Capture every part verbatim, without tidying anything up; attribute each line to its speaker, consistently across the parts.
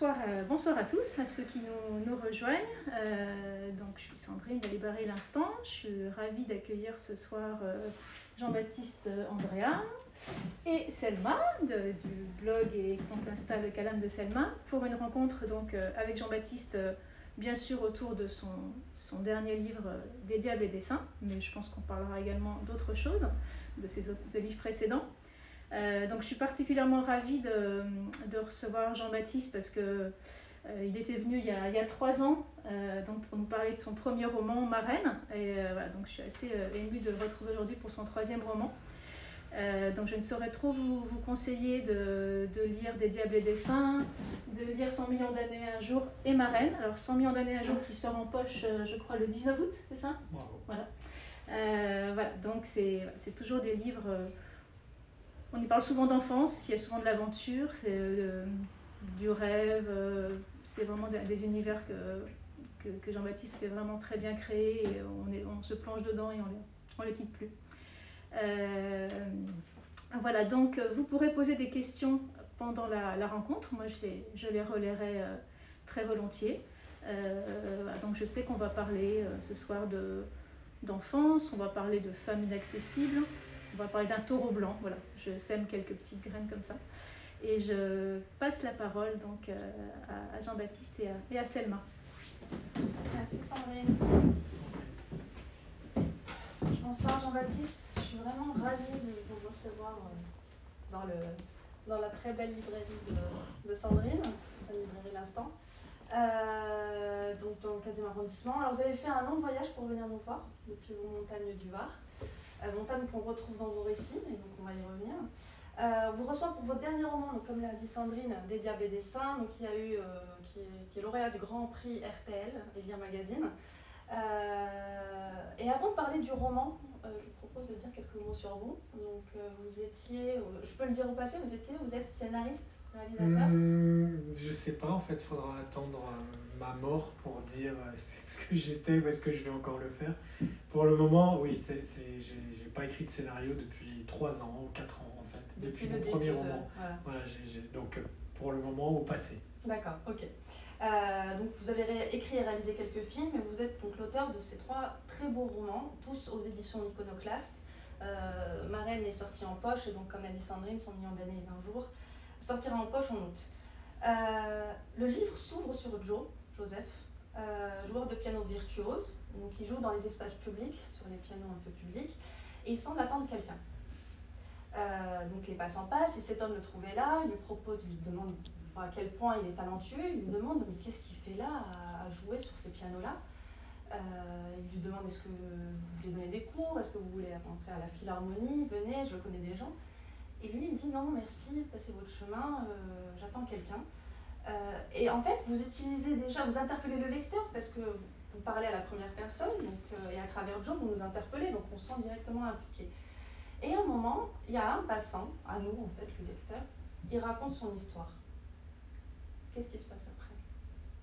Speaker 1: bonsoir, euh, bonsoir à tous, à ceux qui nous, nous rejoignent. Euh, donc, je suis Sandrine de Libérer l'Instant. Je suis ravie d'accueillir ce soir euh, Jean-Baptiste Andrea et Selma de, du blog et compte Insta Le Calame de Selma pour une rencontre donc, euh, avec Jean-Baptiste, euh, bien sûr autour de son, son dernier livre euh, Des Diables et des Saints, mais je pense qu'on parlera également d'autres choses, de ses autres de livres précédents. Euh, donc je suis particulièrement ravie de, de recevoir Jean-Baptiste parce que euh, il était venu il y a, il y a trois ans euh, donc pour nous parler de son premier roman Marraine et euh, voilà, donc je suis assez euh, émue de le retrouver aujourd'hui pour son troisième roman. Euh, donc je ne saurais trop vous, vous conseiller de, de lire Des Diables et des Saints, de lire cent millions d'années un jour et Marraine. Alors cent millions d'années un jour qui sort en poche euh, je crois le dix-neuf août, c'est ça?
Speaker 2: Bravo.
Speaker 1: Voilà. Euh, voilà, donc c'est, c'est toujours des livres... Euh, On y parle souvent d'enfance, il y a souvent de l'aventure, c'est euh, du rêve, euh, c'est vraiment des, des univers que, que, que Jean-Baptiste s'est vraiment très bien créé et on, est, on se plonge dedans et on ne les quitte plus. Euh, voilà, donc vous pourrez poser des questions pendant la, la rencontre, moi je les, je les relayerai euh, très volontiers. Euh, voilà, donc je sais qu'on va parler euh, ce soir de, d'enfance, on va parler de femmes inaccessibles. On va parler d'un taureau blanc, voilà, je sème quelques petites graines comme ça. Et je passe la parole donc à Jean-Baptiste et à, et à Selma.
Speaker 3: Merci Sandrine. Bonsoir Jean-Baptiste, je suis vraiment ravie de vous recevoir dans, le, dans la très belle librairie de, de Sandrine, la librairie L'Instant, euh, donc dans le quinzième arrondissement. Alors vous avez fait un long voyage pour venir nous voir depuis vos montagnes du Var. Montagne qu'on retrouve dans vos récits, et donc on va y revenir. Euh, on vous reçoit pour votre dernier roman, donc comme l'a dit Sandrine, Des Diables et des Saints, donc qui, a eu, euh, qui, est, qui est lauréat du Grand Prix R T L, Elvire Magazine. Euh, et avant de parler du roman, euh, je vous propose de dire quelques mots sur vous. Donc euh, vous étiez, euh, je peux le dire au passé, vous étiez, vous êtes scénariste, réalisateur.
Speaker 2: Mmh, je sais pas, en fait, il faudra attendre euh, ma mort pour dire euh, ce que j'étais ou est-ce que je vais encore le faire. Pour le moment, oui, c'est, c'est, j'ai, j'ai pas écrit de scénario depuis trois ans ou quatre ans, en fait, depuis, depuis mon premier de... roman. Voilà. Voilà, j'ai, j'ai, donc pour le moment, au passé.
Speaker 3: D'accord, ok. Euh, donc vous avez ré- écrit et réalisé quelques films, et vous êtes donc l'auteur de ces trois très beaux romans, tous aux éditions Iconoclaste. Euh, Marraine est sortie en poche, et donc comme l'a dit Sandrine, cent millions d'années et vingt jours, sortira en poche en août. Euh, le livre s'ouvre sur Joe, Joseph, euh, joueur de piano virtuose, donc il joue dans les espaces publics, sur les pianos un peu publics, et il semble attendre quelqu'un. Euh, donc les passants passent, il s'étonne de le trouver là, il lui propose, il lui demande à quel point il est talentueux, il lui demande mais qu'est-ce qu'il fait là à, à jouer sur ces pianos-là. Euh, il lui demande est-ce que vous voulez donner des cours, est-ce que vous voulez rentrer à la philharmonie, venez, je connais des gens. Et lui il dit non merci, passez votre chemin, euh, j'attends quelqu'un. Euh, et en fait vous utilisez déjà, vous interpellez le lecteur parce que vous parlez à la première personne donc, euh, et à travers Joe vous nous interpellez, donc on se sent directement impliqué. Et à un moment, il y a un passant, à nous en fait, le lecteur, il raconte son histoire. Qu'est-ce qui se passe après ?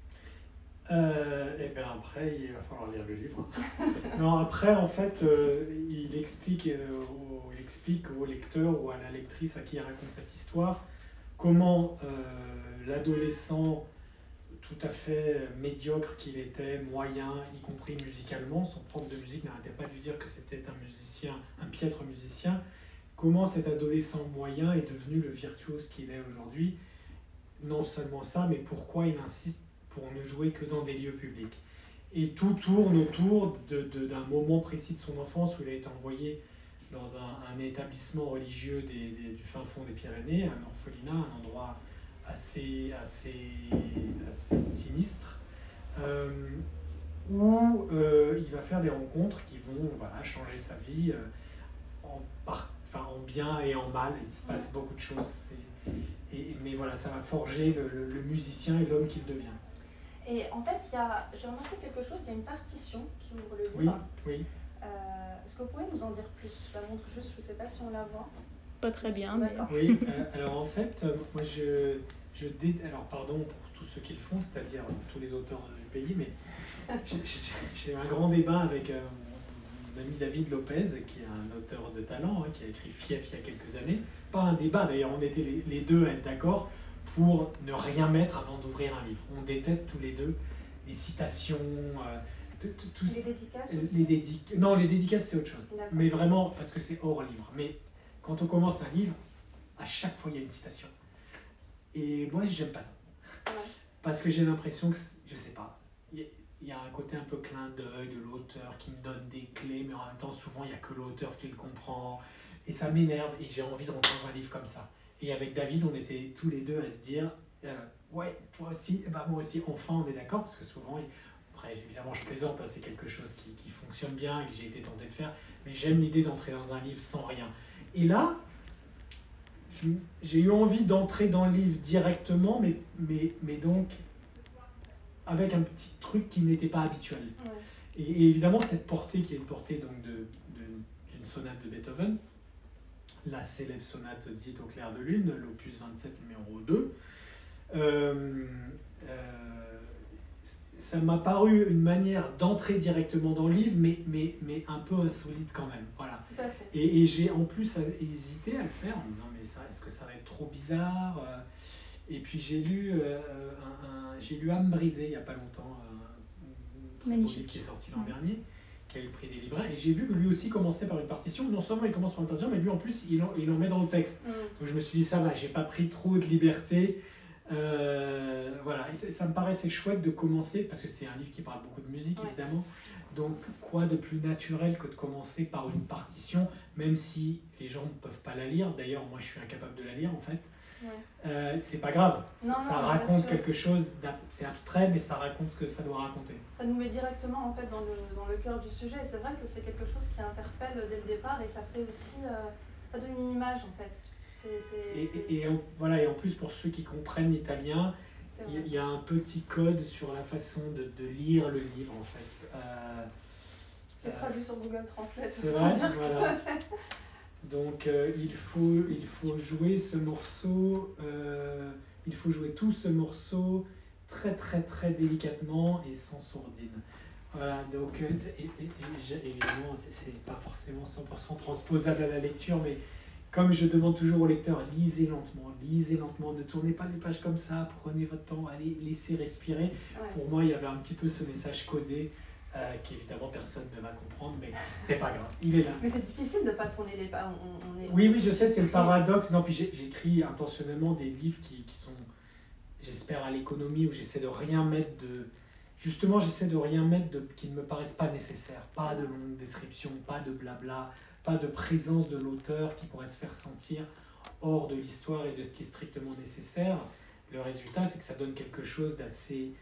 Speaker 2: euh, Et bien après, il va falloir lire le livre. Non, après, en fait, euh, il, explique, euh, au, il explique au lecteur ou à la lectrice à qui il raconte cette histoire comment euh, l'adolescent tout à fait médiocre qu'il était, moyen, y compris musicalement, son prof de musique n'arrêtait pas de lui dire que c'était un musicien, un piètre musicien, comment cet adolescent moyen est devenu le virtuose qu'il est aujourd'hui. Non seulement ça, mais pourquoi il insiste pour ne jouer que dans des lieux publics. Et tout tourne autour de, de, d'un moment précis de son enfance où il a été envoyé dans un, un établissement religieux des, des, du fin fond des Pyrénées, un orphelinat, un endroit assez, assez, assez sinistre, euh, où euh, il va faire des rencontres qui vont voilà, changer sa vie euh, en, par, enfin, en bien et en mal. Il se passe beaucoup de choses. C'est, et, mais voilà, ça va forger le, le, le musicien et l'homme qu'il devient.
Speaker 3: Et en fait, il y a, j'ai remarqué quelque chose, il y a une partition qui ouvre le livre.
Speaker 2: Oui, oui.
Speaker 3: Euh, est-ce que vous pouvez nous en dire plus ? Je la montre juste, je ne sais pas si on la voit.
Speaker 1: Pas très bien, mais...
Speaker 2: Oui, euh, alors en fait, euh, moi je... je dé... Alors pardon pour tous ceux qui le font, c'est-à-dire tous les auteurs du pays, mais j'ai, j'ai, j'ai eu un grand débat avec euh, mon ami David Lopez, qui est un auteur de talent, hein, qui a écrit Fief il y a quelques années. Pas un débat, d'ailleurs, on était les, les deux à être d'accord pour ne rien mettre avant d'ouvrir un livre. On déteste tous les deux les citations, euh, tout, tout, tout,
Speaker 3: Les dédicaces aussi.
Speaker 2: les dédic... Non, les dédicaces c'est autre chose.
Speaker 3: D'accord.
Speaker 2: Mais vraiment, parce que c'est hors livre. Mais quand on commence un livre, à chaque fois il y a une citation. Et moi j'aime pas ça.
Speaker 3: Ouais.
Speaker 2: Parce que j'ai l'impression que, je sais pas, il y, y a un côté un peu clin d'œil de l'auteur qui me donne des clés, mais en même temps souvent il n'y a que l'auteur qui le comprend. Et ça m'énerve et j'ai envie de reprendre un livre comme ça. Et avec David, on était tous les deux à se dire, euh, ouais, toi aussi, bah moi aussi, enfin on est d'accord, parce que souvent, après évidemment je plaisante, hein, c'est quelque chose qui, qui fonctionne bien et que j'ai été tenté de faire, mais j'aime l'idée d'entrer dans un livre sans rien. Et là, je, j'ai eu envie d'entrer dans le livre directement, mais, mais, mais donc avec un petit truc qui n'était pas habituel.
Speaker 3: Ouais.
Speaker 2: Et, et évidemment, cette portée qui est une portée donc, de, de, d'une sonate de Beethoven, la célèbre sonate dite au clair de lune, l'opus vingt-sept numéro deux, euh, euh, ça m'a paru une manière d'entrer directement dans le livre, mais, mais, mais un peu insolite quand même. Voilà.
Speaker 3: Tout à fait.
Speaker 2: Et, et j'ai en plus hésité à le faire en me disant, mais ça, est-ce que ça va être trop bizarre? Et puis j'ai lu, euh, un, un, j'ai lu Âme brisée il n'y a pas longtemps, un, un livre qui est sorti l'an dernier, qui a eu le prix des libraires, et j'ai vu que lui aussi commençait par une partition. Non seulement il commence par une partition, mais lui en plus il en, il en met dans le texte.
Speaker 3: Mm.
Speaker 2: Donc je me suis dit, ça va, j'ai pas pris trop de liberté. Euh, voilà, et ça, ça me paraissait chouette de commencer, parce que c'est un livre qui parle beaucoup de musique,
Speaker 3: Ouais.
Speaker 2: évidemment. Donc quoi de plus naturel que de commencer par une partition, même si les gens ne peuvent pas la lire. D'ailleurs, moi je suis incapable de la lire en fait.
Speaker 3: Ouais.
Speaker 2: Euh, c'est pas grave,
Speaker 3: Non,
Speaker 2: ça
Speaker 3: non,
Speaker 2: raconte
Speaker 3: bien sûr.
Speaker 2: quelque chose, c'est abstrait, mais ça raconte ce que ça doit raconter.
Speaker 3: Ça nous met directement en fait dans le, dans le cœur du sujet. Et c'est vrai que c'est quelque chose qui interpelle dès le départ et ça fait aussi, euh, ça donne une image en fait. C'est, c'est,
Speaker 2: Et,
Speaker 3: c'est...
Speaker 2: et, et en, voilà, et en plus, pour ceux qui comprennent l'italien,
Speaker 3: c'est
Speaker 2: il y, y a un petit code sur la façon de, de lire le livre en fait. Euh,
Speaker 3: Je l'ai traduit sur Google Translate.
Speaker 2: C'est
Speaker 3: pour
Speaker 2: vrai,
Speaker 3: dire
Speaker 2: voilà.
Speaker 3: que c'est-
Speaker 2: Donc euh, il, faut, il faut jouer ce morceau, euh, il faut jouer tout ce morceau très très très délicatement et sans sourdine. Voilà, donc euh, c'est- et- et- et- évidemment c'est c'est pas forcément cent pour cent transposable à la lecture, mais comme je demande toujours au lecteur, lisez lentement, lisez lentement, ne tournez pas les pages comme ça, prenez votre temps, allez, laissez respirer.
Speaker 3: Ouais.
Speaker 2: Pour moi, il y avait un petit peu ce message codé euh, qu'évidemment personne ne va comprendre, mais c'est pas grave, il est là.
Speaker 3: Mais c'est difficile de ne pas tourner les pages. On, on est...
Speaker 2: Oui, oui, je sais, c'est le paradoxe. Non, puis j'ai- j'écris intentionnellement des livres qui, qui sont, j'espère, à l'économie, où j'essaie de rien mettre de... Justement, j'essaie de rien mettre de, qui ne me paraissent pas nécessaires. Pas de longue description, pas de blabla, pas de présence de l'auteur qui pourrait se faire sentir hors de l'histoire et de ce qui est strictement nécessaire. Le résultat, c'est que ça donne quelque chose d'assez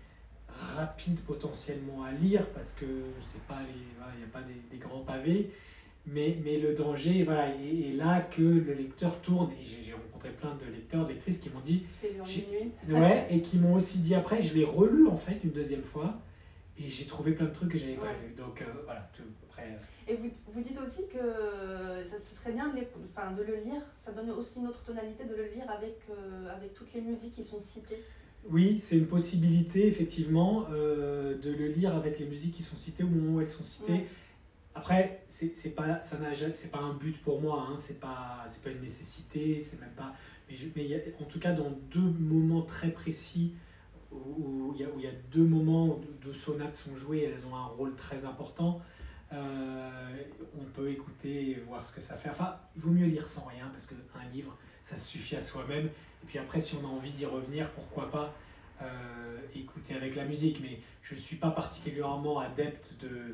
Speaker 2: rapide potentiellement à lire, parce que c'est pas les, voilà, il n'y a pas des, des grands pavés. Mais, mais le danger, voilà, est, est là que le lecteur tourne. Et j'ai j'ai rencontré plein de lecteurs, de lectrices qui m'ont dit,
Speaker 3: Je l'ai lu en
Speaker 2: j'ai-
Speaker 3: minuit.
Speaker 2: ouais, et qui m'ont aussi dit après, je l'ai relu en fait une deuxième fois, et j'ai trouvé plein de trucs que j'avais pas
Speaker 3: Ouais.
Speaker 2: vus. Donc euh, voilà, tout, après. euh,
Speaker 3: Et vous, vous dites aussi que ça, ça serait bien de, l'écou- enfin, de le lire, ça donne aussi une autre tonalité de le lire avec, euh, avec toutes les musiques qui sont citées.
Speaker 2: Oui, c'est une possibilité effectivement euh, de le lire avec les musiques qui sont citées au moment où elles sont citées.
Speaker 3: Ouais.
Speaker 2: Après, c'est c'est pas, ça n'a ja- c'est pas un but pour moi, hein, c'est pas, c'est pas une nécessité, c'est même pas. Mais, je- mais il y a- en tout cas, dans deux moments très précis où, où il y a, où il y a deux moments où deux sonates sont jouées, elles ont un rôle très important. euh, on peut écouter et voir ce que ça fait. Enfin, il vaut mieux lire sans rien, parce qu'un livre, ça se suffit à soi-même. Et puis après, si on a envie d'y revenir, pourquoi pas euh, écouter avec la musique. Mais je ne suis pas particulièrement adepte de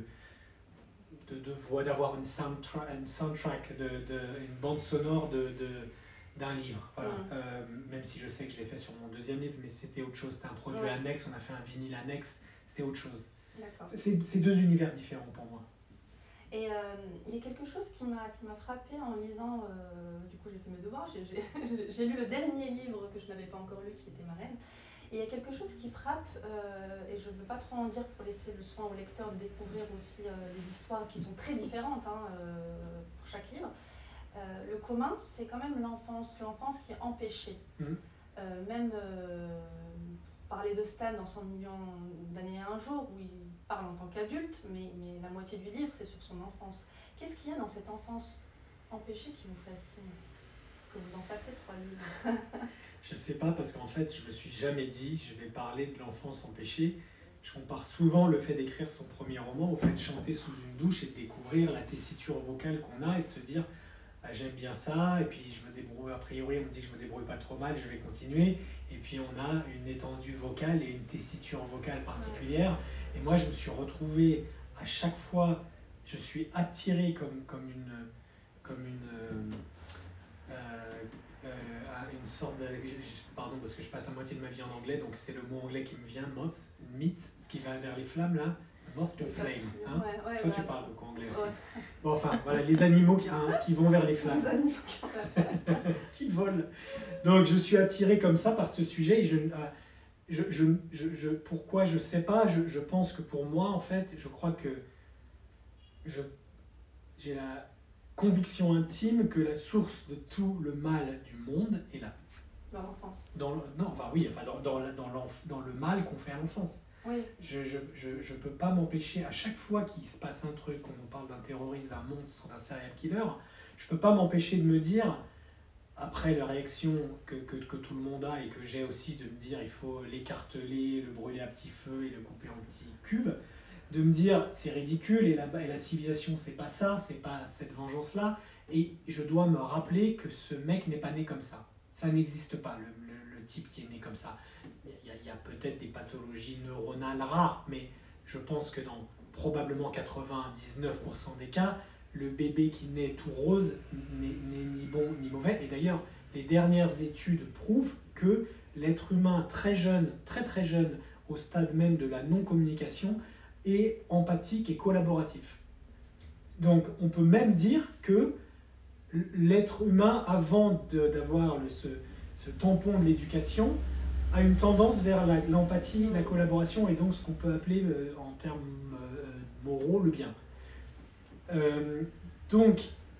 Speaker 2: de, de voix, d'avoir une soundtrack, une soundtrack de, de, une bande sonore de, de, d'un livre. Voilà.
Speaker 3: Mm.
Speaker 2: Euh, même si je sais que je l'ai fait sur mon deuxième livre, mais c'était autre chose. C'était un produit
Speaker 3: Ouais.
Speaker 2: annexe, on a fait un vinyle annexe, c'était autre chose.
Speaker 3: D'accord.
Speaker 2: C'est, c'est deux univers différents pour moi.
Speaker 3: Et euh, il y a quelque chose qui m'a, qui m'a frappée en lisant, euh, du coup j'ai fait mes devoirs, j'ai, j'ai, j'ai lu le dernier livre que je n'avais pas encore lu qui était Marraine. Et il y a quelque chose qui frappe, euh, et je ne veux pas trop en dire pour laisser le soin au lecteur de découvrir aussi euh, les histoires qui sont très différentes hein, euh, pour chaque livre. Euh, le commun, c'est quand même l'enfance, l'enfance qui est empêchée.
Speaker 2: Mmh.
Speaker 3: Euh, même euh, pour parler de Stan dans cent millions d'années et un jour, où il parle en tant qu'adulte, mais, mais la moitié du livre, c'est sur son enfance. Qu'est-ce qu'il y a dans cette enfance empêchée qui vous fascine ? que vous en fassiez trois livres.
Speaker 2: Je sais pas, parce qu'en fait, je me suis jamais dit, je vais parler de l'enfant sans péché. Je compare souvent le fait d'écrire son premier roman au fait de chanter sous une douche et de découvrir la tessiture vocale qu'on a et de se dire ah, j'aime bien ça, et puis je me débrouille, a priori on me dit que je me débrouille pas trop mal, je vais continuer, et puis on a une étendue vocale et une tessiture vocale particulière. Et moi je me suis retrouvé à chaque fois, je suis attiré comme, comme une, comme une, euh, euh, à une sorte de, pardon parce que je passe la moitié de ma vie en anglais, donc c'est le mot anglais qui me vient, moth, mythe, ce qui va vers les flammes là, moth to flame. Hein?
Speaker 3: Ouais, ouais,
Speaker 2: Toi
Speaker 3: ouais.
Speaker 2: tu parles beaucoup anglais aussi.
Speaker 3: Ouais.
Speaker 2: Bon, enfin voilà, les animaux qui, hein, qui vont vers les flammes.
Speaker 3: Les animaux
Speaker 2: qui volent. Donc je suis attiré comme ça par ce sujet et je, euh, je, je, je, je pourquoi je sais pas, je, je pense que pour moi en fait, je crois que je, j'ai la conviction intime que la source de tout le mal du monde est là.
Speaker 3: Dans l'enfance.
Speaker 2: Dans le, non, enfin oui, enfin dans, dans, dans, dans le mal qu'on fait à l'enfance.
Speaker 3: Oui.
Speaker 2: Je ne je, je, je peux pas m'empêcher, à chaque fois qu'il se passe un truc, qu'on nous parle d'un terroriste, d'un monstre, d'un serial killer, je ne peux pas m'empêcher de me dire, après la réaction que, que, que tout le monde a et que j'ai aussi, de me dire il faut l'écarteler, le brûler à petit feu et le couper en petits cubes, de me dire c'est ridicule et la, et la civilisation c'est pas ça, c'est pas cette vengeance-là, et je dois me rappeler que ce mec n'est pas né comme ça. Ça n'existe pas, le, le, le type qui est né comme ça. Il y a, il y a peut-être des pathologies neuronales rares, mais je pense que dans probablement quatre-vingt-dix-neuf pour cent des cas, le bébé qui naît tout rose n'est ni bon ni mauvais. Et d'ailleurs, les dernières études prouvent que l'être humain très jeune, très très jeune, au stade même de la non-communication, est empathique et collaboratif. Donc on peut même dire que l'être humain, avant d'avoir ce, ce tampon de l'éducation, a une tendance vers l'empathie, la, la collaboration, et donc ce qu'on peut appeler euh, en termes euh, moraux le bien. Euh, donc,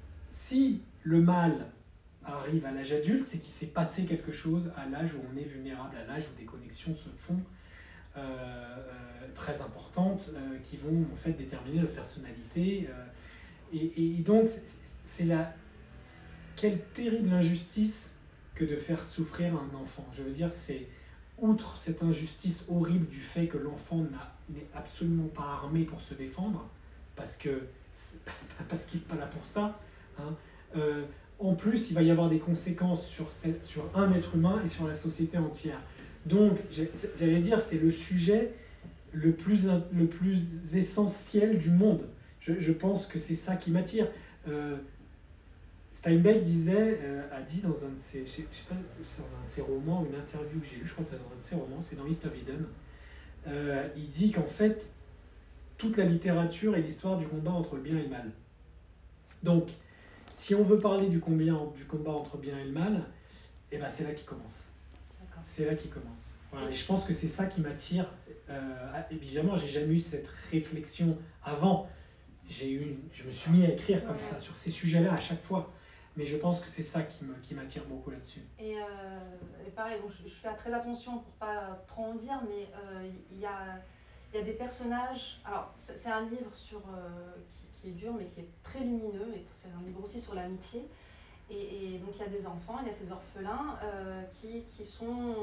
Speaker 2: si le mal arrive à l'âge adulte, c'est qu'il s'est passé quelque chose à l'âge où on est vulnérable, à l'âge où des connexions se font euh, euh, très importantes, euh, qui vont en fait déterminer notre personnalité. Euh, et, et donc, c'est la... Quelle terrible injustice que de faire souffrir un enfant. Je veux dire, c'est outre cette injustice horrible du fait que l'enfant n'est absolument pas armé pour se défendre, parce que parce qu'il n'est pas là pour ça, hein. Euh, en plus, il va y avoir des conséquences sur, sur un être humain et sur la société entière. Donc, j'allais dire, c'est le sujet le plus, le plus essentiel du monde. Je, je pense que c'est ça qui m'attire. Euh, Steinbeck disait, euh, a dit dans un de ses, je sais pas, dans un de ses romans, une interview que j'ai lue, je crois que c'est dans un de ses romans, c'est dans East of Eden, euh, il dit qu'en fait, toute la littérature est l'histoire du combat entre le bien et le mal. Donc, si on veut parler du combat, du combat entre bien et le mal, eh ben c'est là qu'il commence. C'est là qu'il commence. Voilà. Et je pense que c'est ça qui m'attire. Euh, évidemment, j'ai jamais eu cette réflexion avant. J'ai eu une, je me suis mis à écrire comme ouais. ça, sur ces sujets-là à chaque fois. Mais je pense que c'est ça qui me, qui m'attire beaucoup là-dessus.
Speaker 3: Et, euh, et pareil, bon, je, je fais très attention pour pas trop en dire, mais il euh, y, a, y a des personnages... Alors, c'est un livre sur, euh, qui, qui est dur, mais qui est très lumineux, et c'est un livre aussi sur l'amitié. Et, et donc, il y a des enfants, il y a ces orphelins euh, qui, qui, sont,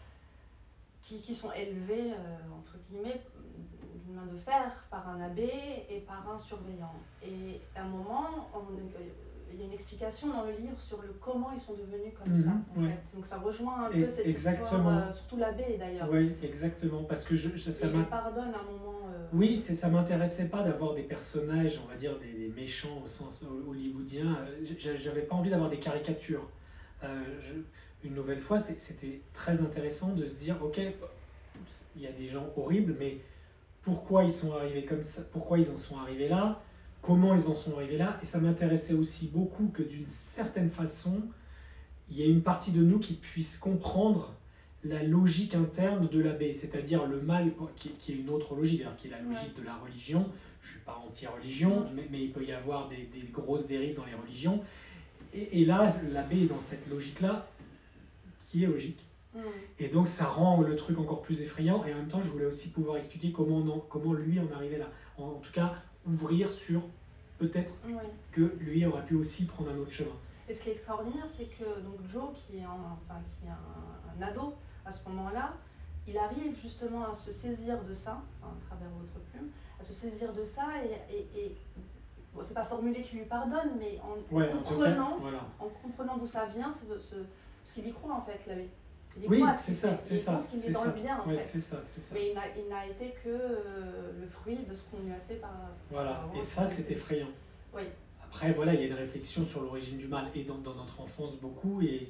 Speaker 3: qui, qui sont élevés, euh, entre guillemets, d'une main de fer par un abbé et par un surveillant. Et à un moment, on, il y a une explication dans le livre sur le comment ils sont devenus comme mmh, ça. En ouais. fait. Donc ça rejoint un peu cette exactement. histoire, euh, surtout l'abbé d'ailleurs.
Speaker 2: Oui, exactement, parce que je, je, ça
Speaker 3: il pardonne à un moment. Euh...
Speaker 2: Oui, ça m'intéressait pas d'avoir des personnages, on va dire des, des méchants au sens hollywoodien. J'avais pas envie d'avoir des caricatures. Euh, je, une nouvelle fois, c'était très intéressant de se dire, ok, il y a des gens horribles, mais pourquoi ils sont arrivés comme ça, pourquoi ils en sont arrivés là, comment ils en sont arrivés là, et ça m'intéressait aussi beaucoup que d'une certaine façon, il y ait une partie de nous qui puisse comprendre la logique interne de l'abbé, c'est-à-dire le mal, qui, qui est une autre logique, qui est la logique ouais. de la religion. Je ne suis pas anti-religion, mais, mais il peut y avoir des, des grosses dérives dans les religions, et, et là, l'abbé est dans cette logique-là, qui est logique. Et donc ça rend le truc encore plus effrayant, et en même temps je voulais aussi pouvoir expliquer comment, on en, comment lui en arrivait là. En, en tout cas, ouvrir sur peut-être oui. que lui aurait pu aussi prendre un autre chemin.
Speaker 3: Et ce qui est extraordinaire, c'est que donc Joe, qui est, en, enfin, qui est un, un ado à ce moment-là, il arrive justement à se saisir de ça, enfin, à travers votre plume, à se saisir de ça et, et, et bon, c'est pas formulé qu'il lui pardonne, mais en
Speaker 2: Ouais,
Speaker 3: comprenant,
Speaker 2: en, voilà.
Speaker 3: en comprenant d'où ça vient, c'est ce, ce qu'il y croit en fait, l'abbé. Il y
Speaker 2: Oui,
Speaker 3: croit,
Speaker 2: c'est ça, c'est ça.
Speaker 3: Il pense qu'il est dans
Speaker 2: ça.
Speaker 3: le bien en
Speaker 2: ouais,
Speaker 3: fait.
Speaker 2: c'est ça, c'est ça.
Speaker 3: Mais il n'a, il n'a été que euh, le fruit de ce qu'on lui a fait par.
Speaker 2: Voilà,
Speaker 3: par
Speaker 2: et ça c'est effrayant.
Speaker 3: Oui.
Speaker 2: Après, voilà, il y a une réflexion sur l'origine du mal, et dans, dans notre enfance beaucoup, et,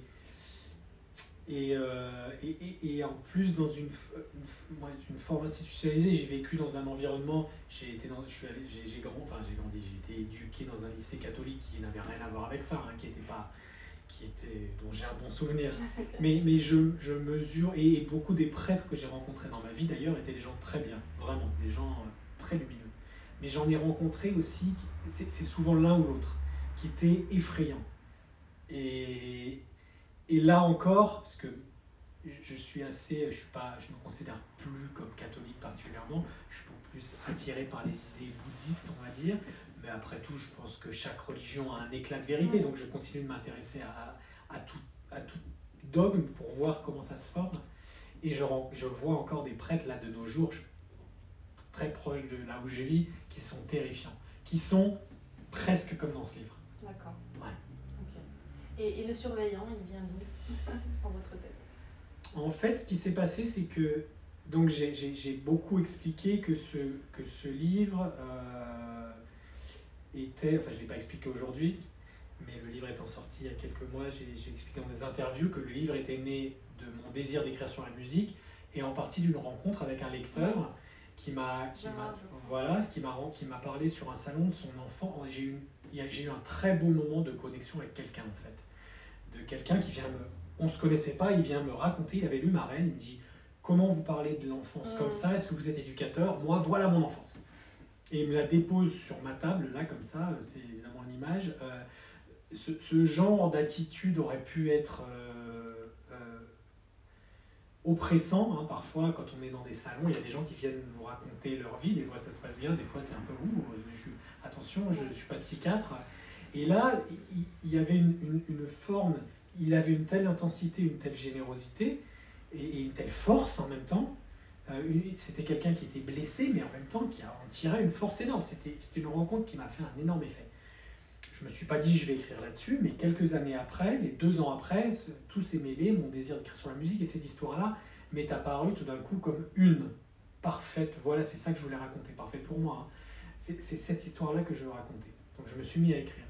Speaker 2: et, euh, et, et, et en plus dans une, une, moi, une forme institutionnalisée. J'ai vécu dans un environnement, j'ai été dans, je suis allé, j'ai, j'ai, grand, enfin, j'ai grandi, j'ai été éduqué dans un lycée catholique qui n'avait rien à voir avec ça, hein, qui était pas, qui était, dont j'ai un bon souvenir. Mais, mais je, je mesure, et, et beaucoup des prêtres que j'ai rencontrés dans ma vie d'ailleurs étaient des gens très bien, vraiment, des gens euh, très lumineux. Mais j'en ai rencontré aussi, c'est, c'est souvent l'un ou l'autre, qui étaient effrayants. Et, et là encore, parce que je suis assez, je suis pas, je me considère plus comme catholique particulièrement, je suis plus attiré par les idées bouddhistes, on va dire, mais après tout, je pense que chaque religion a un éclat de vérité, donc je continue de m'intéresser à, à, tout, à tout dogme pour voir comment ça se forme. Et je, je vois encore des prêtres là de nos jours, très proches de là où je vis, qui sont terrifiants, qui sont presque comme dans ce livre.
Speaker 3: D'accord.
Speaker 2: Ouais.
Speaker 3: Okay. Et, et le surveillant, il vient d'où dans votre tête?
Speaker 2: En fait, ce qui s'est passé, c'est que donc j'ai, j'ai, j'ai beaucoup expliqué que ce, que ce livre euh, était, enfin je ne l'ai pas expliqué aujourd'hui, mais le livre étant sorti il y a quelques mois, j'ai, j'ai expliqué dans des interviews que le livre était né de mon désir d'écrire sur la musique et en partie d'une rencontre avec un lecteur qui m'a, qui m'a, voilà, qui m'a, qui m'a parlé sur un salon de son enfant. J'ai eu, j'ai eu un très beau moment de connexion avec quelqu'un en fait, de quelqu'un qui vient me, on se connaissait pas, il vient me raconter, il avait lu Marraine, il me dit comment vous parlez de l'enfance mmh. comme ça, est-ce que vous êtes éducateur? Moi voilà mon enfance. Et il me la dépose sur ma table là comme ça, c'est évidemment une image. Euh, ce, ce genre d'attitude aurait pu être euh, euh, oppressant, hein, parfois quand on est dans des salons, il y a des gens qui viennent vous raconter leur vie, des fois ça se passe bien, des fois c'est un peu ouh, je, attention, je ne suis pas psychiatre. Et là, il, il y avait une, une, une forme, il avait une telle intensité, une telle générosité et, et une telle force en même temps. Euh, une, c'était quelqu'un qui était blessé, mais en même temps qui en tirait une force énorme. C'était, c'était une rencontre qui m'a fait un énorme effet. Je ne me suis pas dit je vais écrire là-dessus, mais quelques années après, les deux ans après, tout s'est mêlé, mon désir d'écrire sur la musique, et cette histoire-là m'est apparue tout d'un coup comme une parfaite, voilà, c'est ça que je voulais raconter, parfaite pour moi. Hein. C'est, c'est cette histoire-là que je veux raconter. Donc je me suis mis à écrire.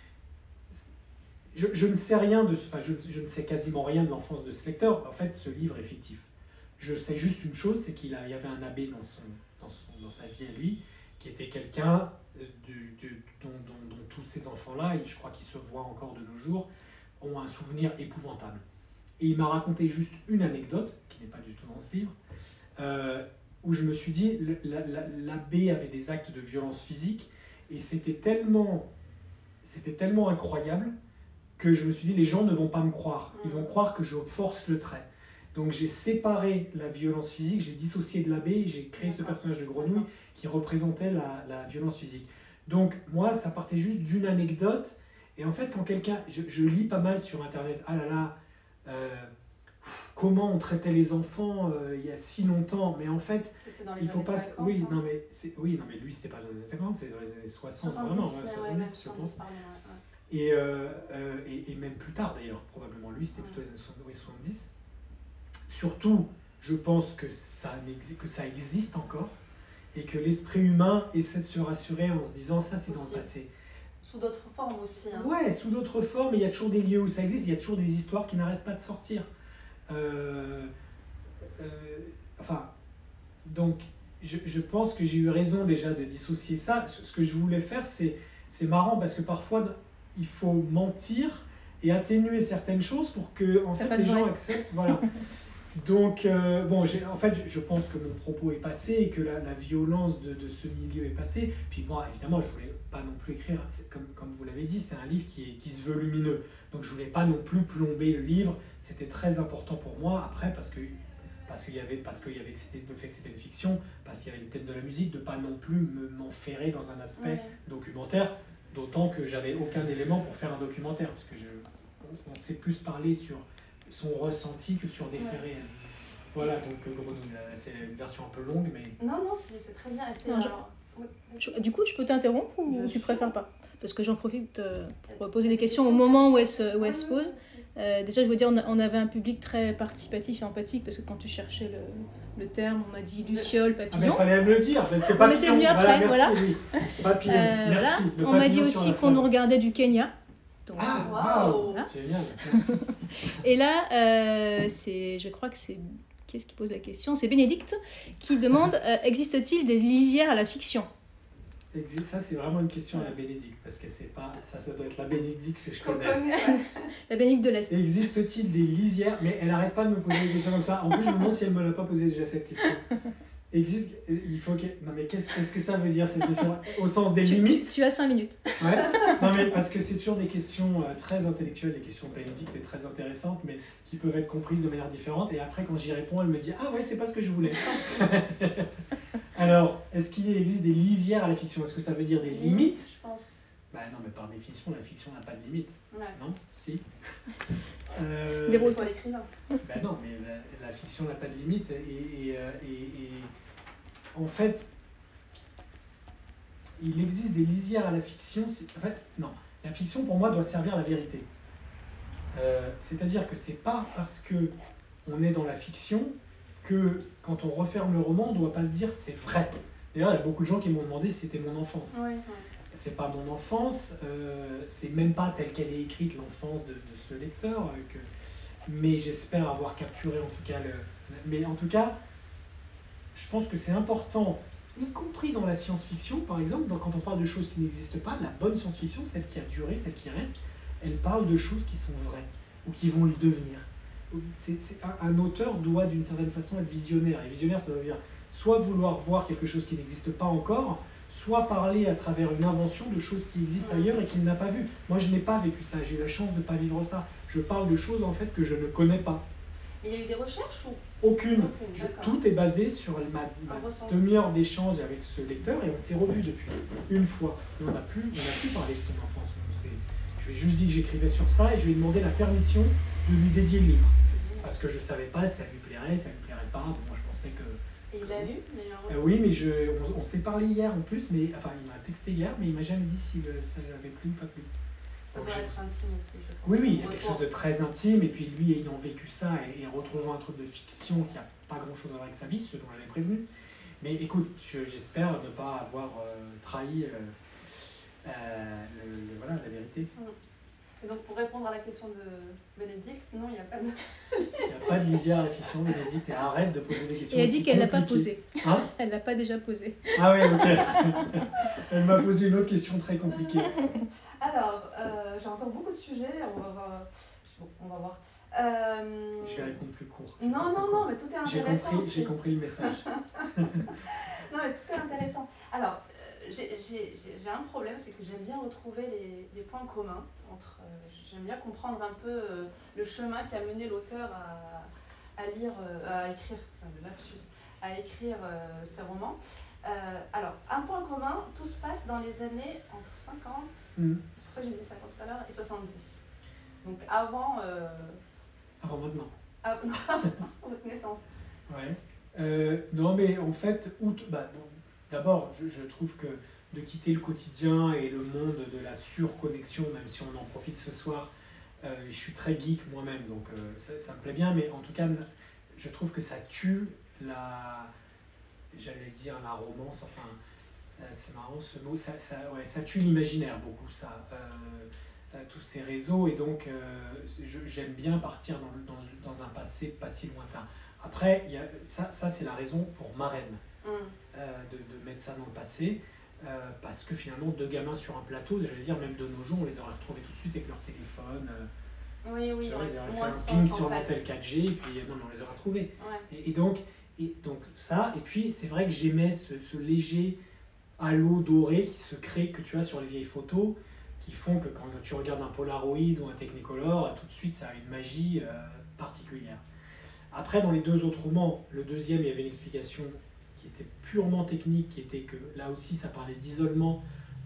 Speaker 2: Je, je ne sais rien de, enfin, je, je ne sais quasiment rien de l'enfance de ce lecteur. En fait, ce livre est fictif. Je sais juste une chose, c'est qu'il a, il y avait un abbé dans, son, dans, son, dans sa vie à lui, qui était quelqu'un du, du, dont, dont, dont tous ces enfants-là, et je crois qu'ils se voient encore de nos jours, ont un souvenir épouvantable. Et il m'a raconté juste une anecdote, qui n'est pas du tout dans ce livre, euh, où je me suis dit, le, la, la, l'abbé avait des actes de violence physique, et c'était tellement, c'était tellement incroyable que je me suis dit, les gens ne vont pas me croire. Ils vont croire que je force le trait. Donc j'ai séparé la violence physique, j'ai dissocié de l'abbé, j'ai créé ce personnage de grenouille qui représentait la, la violence physique. Donc moi, ça partait juste d'une anecdote. Et en fait, quand quelqu'un... Je, je lis pas mal sur Internet, ah là là, euh, comment on traitait les enfants euh, il y a si longtemps. Mais en fait, il faut pas... cinquante, oui, non, mais c'est, oui, non, mais lui, c'était pas dans les années cinquante, c'est dans les années soixante, vraiment, ouais, soixante-dix, ouais, je pense. Pardon, ouais. Et, euh, euh, et, et même plus tard d'ailleurs, probablement. Lui, c'était plutôt les années soixante-dix. Surtout, je pense que ça, que ça existe encore et que l'esprit humain essaie de se rassurer en se disant ça, c'est aussi dans le passé.
Speaker 3: Sous d'autres formes aussi. Hein.
Speaker 2: Ouais, sous d'autres formes, il y a toujours des lieux où ça existe, il y a toujours des histoires qui n'arrêtent pas de sortir. Euh, euh, enfin, donc, je, je pense que j'ai eu raison déjà de dissocier ça. Ce que je voulais faire, c'est, c'est marrant parce que parfois, il faut mentir et atténuer certaines choses pour que en fait, les gens acceptent. Voilà. Donc, euh, bon, j'ai, en fait, je pense que mon propos est passé et que la, la violence de, de ce milieu est passée. Puis moi, évidemment, je ne voulais pas non plus écrire, comme, comme vous l'avez dit, c'est un livre qui, est, qui se veut lumineux. Donc, je ne voulais pas non plus plomber le livre. C'était très important pour moi, après, parce que parce qu'il y avait, parce qu'il y avait c'était, le fait que c'était une fiction, parce qu'il y avait le thème de la musique, de ne pas non plus me, m'enferrer dans un aspect ouais. documentaire. d'autant que j'avais aucun élément pour faire un documentaire, parce que je, on, on s'est plus parlé sur son ressenti que sur des
Speaker 3: Ouais.
Speaker 2: faits réels. Voilà, donc euh, Grenouille, euh, c'est une version un peu longue, mais
Speaker 3: Non, non, c'est c'est très bien. Et c'est,
Speaker 1: Non, je-
Speaker 3: alors, oui, vas-y.
Speaker 1: Je- Du coup, je peux t'interrompre ou
Speaker 3: Bien
Speaker 1: tu
Speaker 3: sûr.
Speaker 1: préfères pas? Parce que j'en profite euh, pour poser des questions au moment où elles se, où elles se
Speaker 3: Oui,
Speaker 1: posent.
Speaker 3: oui,
Speaker 1: Euh, déjà, je veux dire, on, a- on avait un public très participatif et empathique, parce que quand tu cherchais le, le terme, on m'a dit luciole,
Speaker 2: ah, mais
Speaker 1: papillon.
Speaker 2: fallait me le dire, parce que
Speaker 1: Non, mais c'est
Speaker 2: papillon,
Speaker 1: venu après,
Speaker 2: voilà, merci, oui. Papillon,
Speaker 1: Euh, voilà.
Speaker 2: merci. le
Speaker 1: On m'a dit
Speaker 2: papillon sur
Speaker 1: aussi
Speaker 2: la
Speaker 1: qu'on
Speaker 2: flamme.
Speaker 1: nous regardait du Kenya. Donc,
Speaker 2: Ah,
Speaker 1: euh,
Speaker 2: waouh,
Speaker 1: voilà.
Speaker 2: génial, merci.
Speaker 1: Et là, euh, c'est, je crois que c'est... Qui est-ce qui pose la question? C'est Bénédicte qui demande euh, existe-t-il des lisières à la fiction?
Speaker 2: Exi- Ça, c'est vraiment une question à la Bénédicte, parce que c'est pas, ça, ça doit être la Bénédicte que je
Speaker 3: Qu'on
Speaker 2: connais.
Speaker 3: connaît, ouais.
Speaker 1: La Bénédicte de l'Est.
Speaker 2: Existe-t-il des lisières? Mais elle arrête pas de me poser des questions comme ça. En plus, je me demande si elle me l'a pas posé déjà cette question. Existe, il faut que... Non mais qu'est-ce qu'est-ce que ça veut dire cette question? Au sens des
Speaker 1: Tu, tu,
Speaker 2: limites?
Speaker 1: tu as cinq minutes.
Speaker 2: Ouais. Non mais parce que c'est toujours des questions euh, très intellectuelles, des questions bénédictes et très intéressantes, mais qui peuvent être comprises de manière différente. Et après, quand j'y réponds, elle me dit ah ouais, c'est pas ce que je voulais. Alors, est-ce qu'il existe des lisières à la fiction? Est-ce que ça veut dire des limites?
Speaker 3: Je pense.
Speaker 2: Bah non, mais par définition, la fiction n'a pas de limite,
Speaker 3: Ouais.
Speaker 2: non? Si. Euh,
Speaker 1: Des
Speaker 3: C'est toi l'écrivain.
Speaker 2: Ben non, mais la, la fiction n'a pas de limite et, et, euh, et- et en fait, il existe des lisières à la fiction. c'est- En fait, non, la fiction pour moi doit servir à la vérité. Euh, C'est-à-dire que c'est pas parce que on est dans la fiction que quand on referme le roman, on ne doit pas se dire c'est vrai. D'ailleurs, il y a beaucoup de gens qui m'ont demandé si c'était mon enfance.
Speaker 3: Ouais, ouais.
Speaker 2: C'est pas mon enfance, euh, c'est même pas telle qu'elle est écrite l'enfance de, de ce lecteur, euh, que... mais j'espère avoir capturé en tout cas le... Mais en tout cas, je pense que c'est important, y compris dans la science-fiction par exemple, donc quand on parle de choses qui n'existent pas, la bonne science-fiction, celle qui a duré, celle qui reste, elle parle de choses qui sont vraies, ou qui vont le devenir. C'est, c'est, un, un auteur doit d'une certaine façon être visionnaire, et visionnaire ça veut dire soit vouloir voir quelque chose qui n'existe pas encore, soit parler à travers une invention de choses qui existent ailleurs et qu'il n'a pas vues. Moi, je n'ai pas vécu ça, j'ai eu la chance de ne pas vivre ça. Je parle de choses en fait que je ne connais pas.
Speaker 3: Mais il y a eu des recherches ou
Speaker 2: Aucune.
Speaker 3: Aucune,
Speaker 2: Je-
Speaker 3: d'accord.
Speaker 2: tout est basé sur ma, ma
Speaker 3: Un ressenti.
Speaker 2: demi-heure d'échange avec ce lecteur et on s'est revus depuis une fois. Et on n'a plus, on n'a plus parlé de son enfance. On s'est- je lui ai juste dit que j'écrivais sur ça et je lui ai demandé la permission de lui dédier le livre. Parce que je ne savais pas si ça lui plairait, si ça lui plairait pas. Bon, moi, je pensais que...
Speaker 3: Et il a lu, il y a eu un
Speaker 2: Euh,
Speaker 3: retour.
Speaker 2: oui, mais je, on, on s'est parlé hier en plus, mais enfin il m'a texté hier, mais il m'a jamais dit si le, ça lui avait plu ou pas plu.
Speaker 3: Ça
Speaker 2: Donc,
Speaker 3: doit
Speaker 2: je-
Speaker 3: être intime aussi, je pense.
Speaker 2: Oui, oui, il y a
Speaker 3: Retour.
Speaker 2: quelque chose de très intime, et puis lui ayant vécu ça et, et retrouvant un truc de fiction qui n'a pas grand chose à voir avec sa vie, ce dont j'avais prévenu. Mais écoute, je- j'espère ne pas avoir euh, trahi euh, euh, le- le- voilà, la vérité.
Speaker 3: Et donc pour répondre à la question de Bénédicte, non, il n'y a pas de...
Speaker 2: Il n'y a pas de lisière à la fiction, Bénédicte, et arrête de poser des questions.
Speaker 1: Et elle dit
Speaker 2: aussi
Speaker 1: qu'elle l'a pas
Speaker 2: compliquées.
Speaker 1: posé.
Speaker 2: Hein?
Speaker 1: Elle l'a pas déjà posé.
Speaker 2: Ah oui, ok. Elle m'a posé une autre question très compliquée.
Speaker 3: Alors, euh, j'ai encore beaucoup de sujets, on va voir. Bon, on va voir. Euh,
Speaker 2: Je vais répondre plus court.
Speaker 3: Non, non, non, mais tout est
Speaker 2: J'ai
Speaker 3: intéressant.
Speaker 2: compris,
Speaker 3: c'est-
Speaker 2: j'ai compris le message.
Speaker 3: Non, mais tout est intéressant. Alors, euh, j'ai j'ai- j'ai- j'ai un problème, c'est que j'aime bien retrouver les, les points communs entre. euh, j'aime bien comprendre un peu euh, le chemin qui a mené l'auteur à, à lire, euh, à écrire, enfin, le lapsus, à écrire euh, ses romans. Euh, alors, un point commun, tout se passe dans les années entre cinquante,
Speaker 2: Hmm.
Speaker 3: c'est pour ça que j'ai dit cinquante tout à l'heure, et soixante-dix. Donc avant, euh,
Speaker 2: Avant maintenant.
Speaker 3: avant votre naissance.
Speaker 2: Ouais. Euh, non, mais en fait, outre- bah, bon, d'abord, je, je trouve que de quitter le quotidien et le monde de la surconnexion, même si on en profite ce soir, euh, je suis très geek moi-même, donc euh, ça, ça me plaît bien, mais en tout cas, je trouve que ça tue la, j'allais dire la romance, enfin, euh, c'est marrant ce mot, ça, ça, ouais, ça tue l'imaginaire beaucoup, ça. Euh, euh, tous ces réseaux, et donc euh, je- j'aime bien partir dans, le- dans, dans un passé pas si lointain. Après, il y a, ça, ça c'est la raison pour Marraine,
Speaker 3: Hum.
Speaker 2: euh, de, de mettre ça dans le passé, euh, parce que finalement, deux gamins sur un plateau, j'allais dire, même de nos jours, on les aurait retrouvés tout de suite avec leur téléphone, euh,
Speaker 3: Oui, oui,
Speaker 2: tu vois,
Speaker 3: ouais,
Speaker 2: ils auraient
Speaker 3: moins de
Speaker 2: fait un ping
Speaker 3: sens
Speaker 2: sur
Speaker 3: en
Speaker 2: un
Speaker 3: fait.
Speaker 2: tel quatre G, et puis non, mais on les aurait retrouvés.
Speaker 3: Ouais.
Speaker 2: Et, et donc, et donc ça, et puis c'est vrai que j'aimais ce, ce léger halo doré qui se crée, que tu as sur les vieilles photos, qui font que quand tu regardes un Polaroid ou un Technicolor, tout de suite ça a une magie euh, particulière. Après, dans les deux autres romans, le deuxième, il y avait une explication qui était purement technique, qui était que là aussi ça parlait d'isolement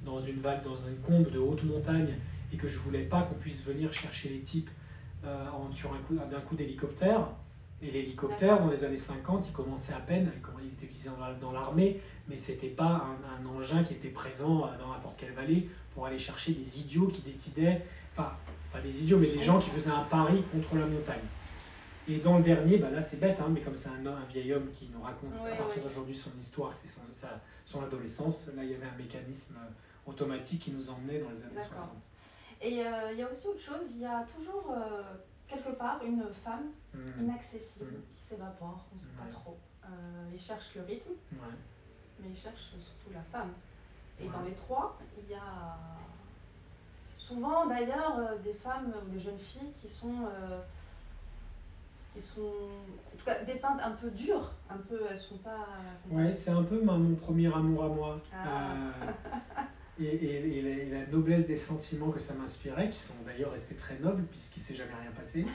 Speaker 2: dans une vague, dans une combe de haute montagne, et que je voulais pas qu'on puisse venir chercher les types euh, en, sur un coup, d'un coup d'hélicoptère. Et l'hélicoptère, dans les années cinquante, il commençait à peine, il était utilisé dans l'armée, mais c'était pas un, un engin qui était présent dans n'importe quelle vallée pour aller chercher des idiots qui décidaient, enfin, pas des idiots, mais des gens qui faisaient un pari contre la montagne. Et dans le dernier, bah là c'est bête, hein, mais comme c'est un, un vieil homme qui nous raconte ouais, à partir ouais. d'aujourd'hui son histoire, c'est son, sa, son adolescence, là il y avait un mécanisme automatique qui nous emmenait dans les années soixante.
Speaker 3: Et euh, il y a aussi autre chose, il y a toujours euh, quelque part une femme mmh. inaccessible mmh. qui s'évapore, on ne sait mmh. pas trop. Euh, il cherche le rythme, ouais. mais il cherche surtout la femme. Et ouais. dans les trois, il y a souvent d'ailleurs euh, des femmes ou des jeunes filles qui sont... Euh, qui sont en tout cas dépeintes un peu dures, un peu, elles sont pas... Elles sont
Speaker 2: ouais,
Speaker 3: pas...
Speaker 2: c'est un peu ma, mon premier amour à moi.
Speaker 3: Ah.
Speaker 2: Euh, et, et, et, la, et la noblesse des sentiments que ça m'inspirait, qui sont d'ailleurs restés très nobles, puisqu'il ne s'est jamais rien passé.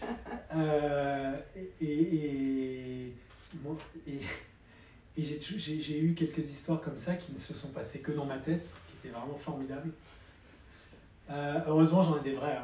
Speaker 2: euh, et et, bon, et, et j'ai, j'ai, j'ai eu quelques histoires comme ça qui ne se sont passées que dans ma tête, qui étaient vraiment formidables. Euh, heureusement, j'en ai des vrais. Hein.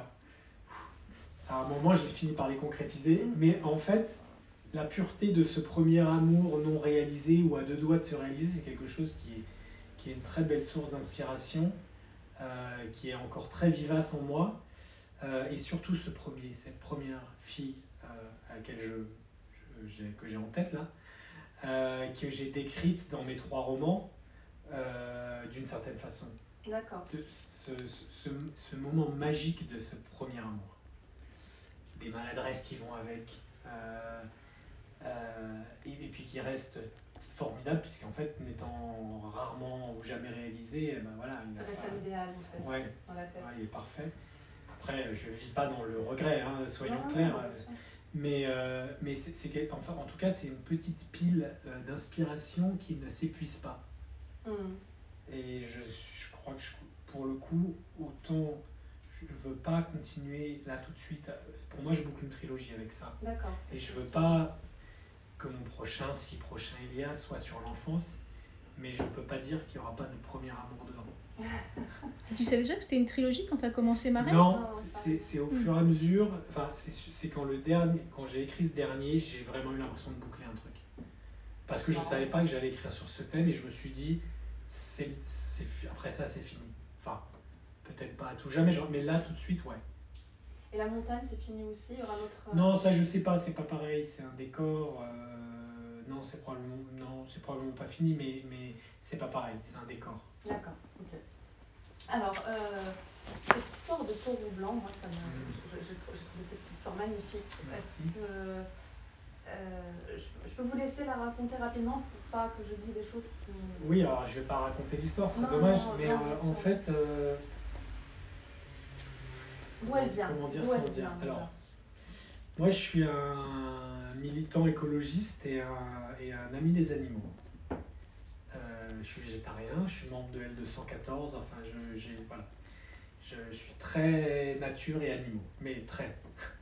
Speaker 2: À un moment, j'ai fini par les concrétiser, mais en fait, la pureté de ce premier amour non réalisé ou à deux doigts de se réaliser, c'est quelque chose qui est, qui est une très belle source d'inspiration, euh, qui est encore très vivace en moi, euh, et surtout ce premier, cette première fille euh, à laquelle je, je, j'ai, que j'ai en tête là, euh, que j'ai décrite dans mes trois romans euh, d'une certaine façon.
Speaker 3: D'accord.
Speaker 2: De, ce, ce, ce moment magique de ce premier amour. Des maladresses qui vont avec, euh, euh, et, et puis qui restent formidables, puisqu'en fait, n'étant rarement ou jamais réalisé, eh ben voilà,
Speaker 3: ça reste un idéal en fait,
Speaker 2: ouais,
Speaker 3: dans la tête.
Speaker 2: Ouais, il est parfait. Après, je ne vis pas dans le regret, hein, soyons
Speaker 3: non,
Speaker 2: clairs,
Speaker 3: non,
Speaker 2: mais, euh, mais c'est, c'est, enfin, en tout cas, c'est une petite pile euh, d'inspiration qui ne s'épuise pas.
Speaker 3: Mm.
Speaker 2: Et je, je crois que je, pour le coup, autant... Je ne veux pas continuer là tout de suite. Pour moi, je boucle une trilogie avec ça.
Speaker 3: D'accord.
Speaker 2: Et je ne veux pas que mon prochain, si prochain il y a, soit sur l'enfance, mais je ne peux pas dire qu'il n'y aura pas de premier amour dedans.
Speaker 1: Tu savais déjà que c'était une trilogie quand tu as commencé Marraine ?
Speaker 2: Non, non c'est, c'est au fur et à mesure. Enfin, c'est, c'est quand, le dernier, quand j'ai écrit ce dernier, j'ai vraiment eu l'impression de boucler un truc. Parce que je ne savais pas que j'allais écrire sur ce thème et je me suis dit, c'est, c'est, après ça, c'est fini. Enfin, peut-être pas à tout jamais, genre, mais là, tout de suite, ouais.
Speaker 3: Et la montagne, c'est fini aussi, il y aura notre...
Speaker 2: Non, ça, je sais pas, c'est pas pareil, c'est un décor. Euh, non, c'est probablement, non, c'est probablement pas fini, mais, mais c'est pas pareil, c'est un décor.
Speaker 3: D'accord, ok. Alors, euh, cette histoire de taureau blanc, moi, ça m'a... Mmh. J'ai, j'ai trouvé cette histoire magnifique.
Speaker 2: Merci.
Speaker 3: Parce que... Euh, je, je peux vous laisser la raconter rapidement pour pas que je dise des choses qui...
Speaker 2: Oui, alors je vais pas raconter l'histoire, c'est
Speaker 3: non,
Speaker 2: dommage,
Speaker 3: non,
Speaker 2: mais
Speaker 3: non,
Speaker 2: euh, en fait... Euh,
Speaker 3: D'où elle vient
Speaker 2: Comment dire
Speaker 3: D'où
Speaker 2: sans
Speaker 3: elle
Speaker 2: dire
Speaker 3: vient,
Speaker 2: alors, moi je suis un militant écologiste et un, et un ami des animaux. Euh, je suis végétarien, je suis membre de L deux cent quatorze, enfin je, j'ai, voilà. je, je suis très nature et animaux, mais très...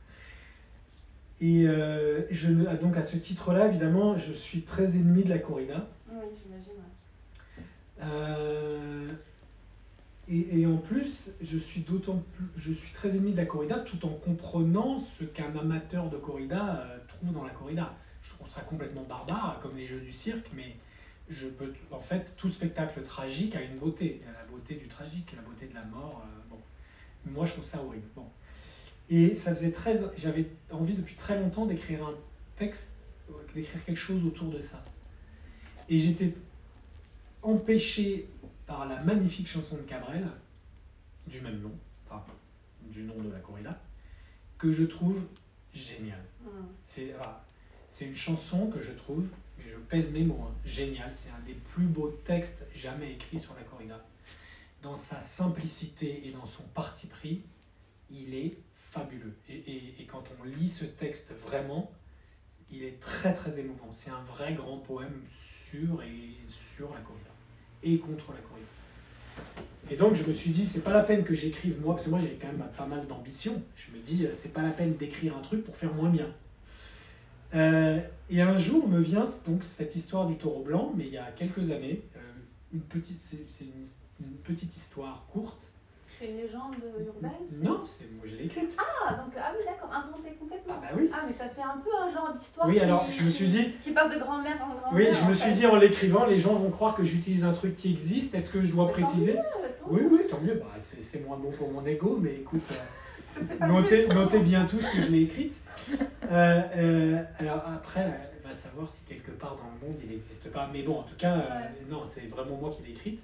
Speaker 2: Et euh, je, donc à ce titre-là, évidemment, je suis très ennemi de la corrida.
Speaker 3: Oui, j'imagine. Ouais.
Speaker 2: Euh, et, et en plus, je suis d'autant plus, je suis très ennemi de la corrida, tout en comprenant ce qu'un amateur de corrida euh, trouve dans la corrida. Je trouve ça complètement barbare, comme les jeux du cirque, mais je peux, en fait, tout spectacle tragique a une beauté. Il y a la beauté du tragique, la beauté de la mort. Euh, bon, moi, je trouve ça horrible. Bon. Et ça faisait treize, j'avais envie depuis très longtemps d'écrire un texte, d'écrire quelque chose autour de ça. Et j'étais empêché par la magnifique chanson de Cabrel, du même nom, enfin, du nom de la corrida, que je trouve géniale. Mmh. C'est, voilà, c'est une chanson que je trouve, mais je pèse mes mots, hein, géniale, c'est un des plus beaux textes jamais écrits sur la corrida. Dans sa simplicité et dans son parti pris, il est fabuleux. Et, et, et quand on lit ce texte vraiment, il est très très émouvant. C'est un vrai grand poème sur et sur la corrida et contre la corrida. Et donc je me suis dit, c'est pas la peine que j'écrive moi, parce que moi j'ai quand même pas mal d'ambition. Je me dis, c'est pas la peine d'écrire un truc pour faire moins bien. Euh, et un jour me vient donc cette histoire du taureau blanc, mais il y a quelques années, euh, une petite, c'est, c'est une, une petite histoire courte.
Speaker 3: C'est une légende urbaine?
Speaker 2: Non, c'est moi je l'ai écrite.
Speaker 3: Ah, donc, ah oui, d'accord, inventée complètement.
Speaker 2: Ah bah oui.
Speaker 3: Ah, mais ça fait un peu un genre d'histoire
Speaker 2: Oui,
Speaker 3: qui,
Speaker 2: alors je me suis dit...
Speaker 3: qui passe de grand-mère en grand-mère.
Speaker 2: Oui, je
Speaker 3: en
Speaker 2: me
Speaker 3: fait.
Speaker 2: suis dit en l'écrivant, les gens vont croire que j'utilise un truc qui existe. Est-ce que je dois
Speaker 3: Mais
Speaker 2: préciser?
Speaker 3: Tant mieux, tant
Speaker 2: Oui,
Speaker 3: mieux.
Speaker 2: oui, tant mieux. Bah, c'est c'est moins bon pour mon ego, mais écoute, euh,
Speaker 3: C'était pas
Speaker 2: notez,
Speaker 3: le
Speaker 2: notez bien tous que je l'ai écrite. Euh, euh, alors après, elle va savoir si quelque part dans le monde il n'existe pas. Mais bon, en tout cas, euh, non, c'est vraiment moi qui l'ai écrite.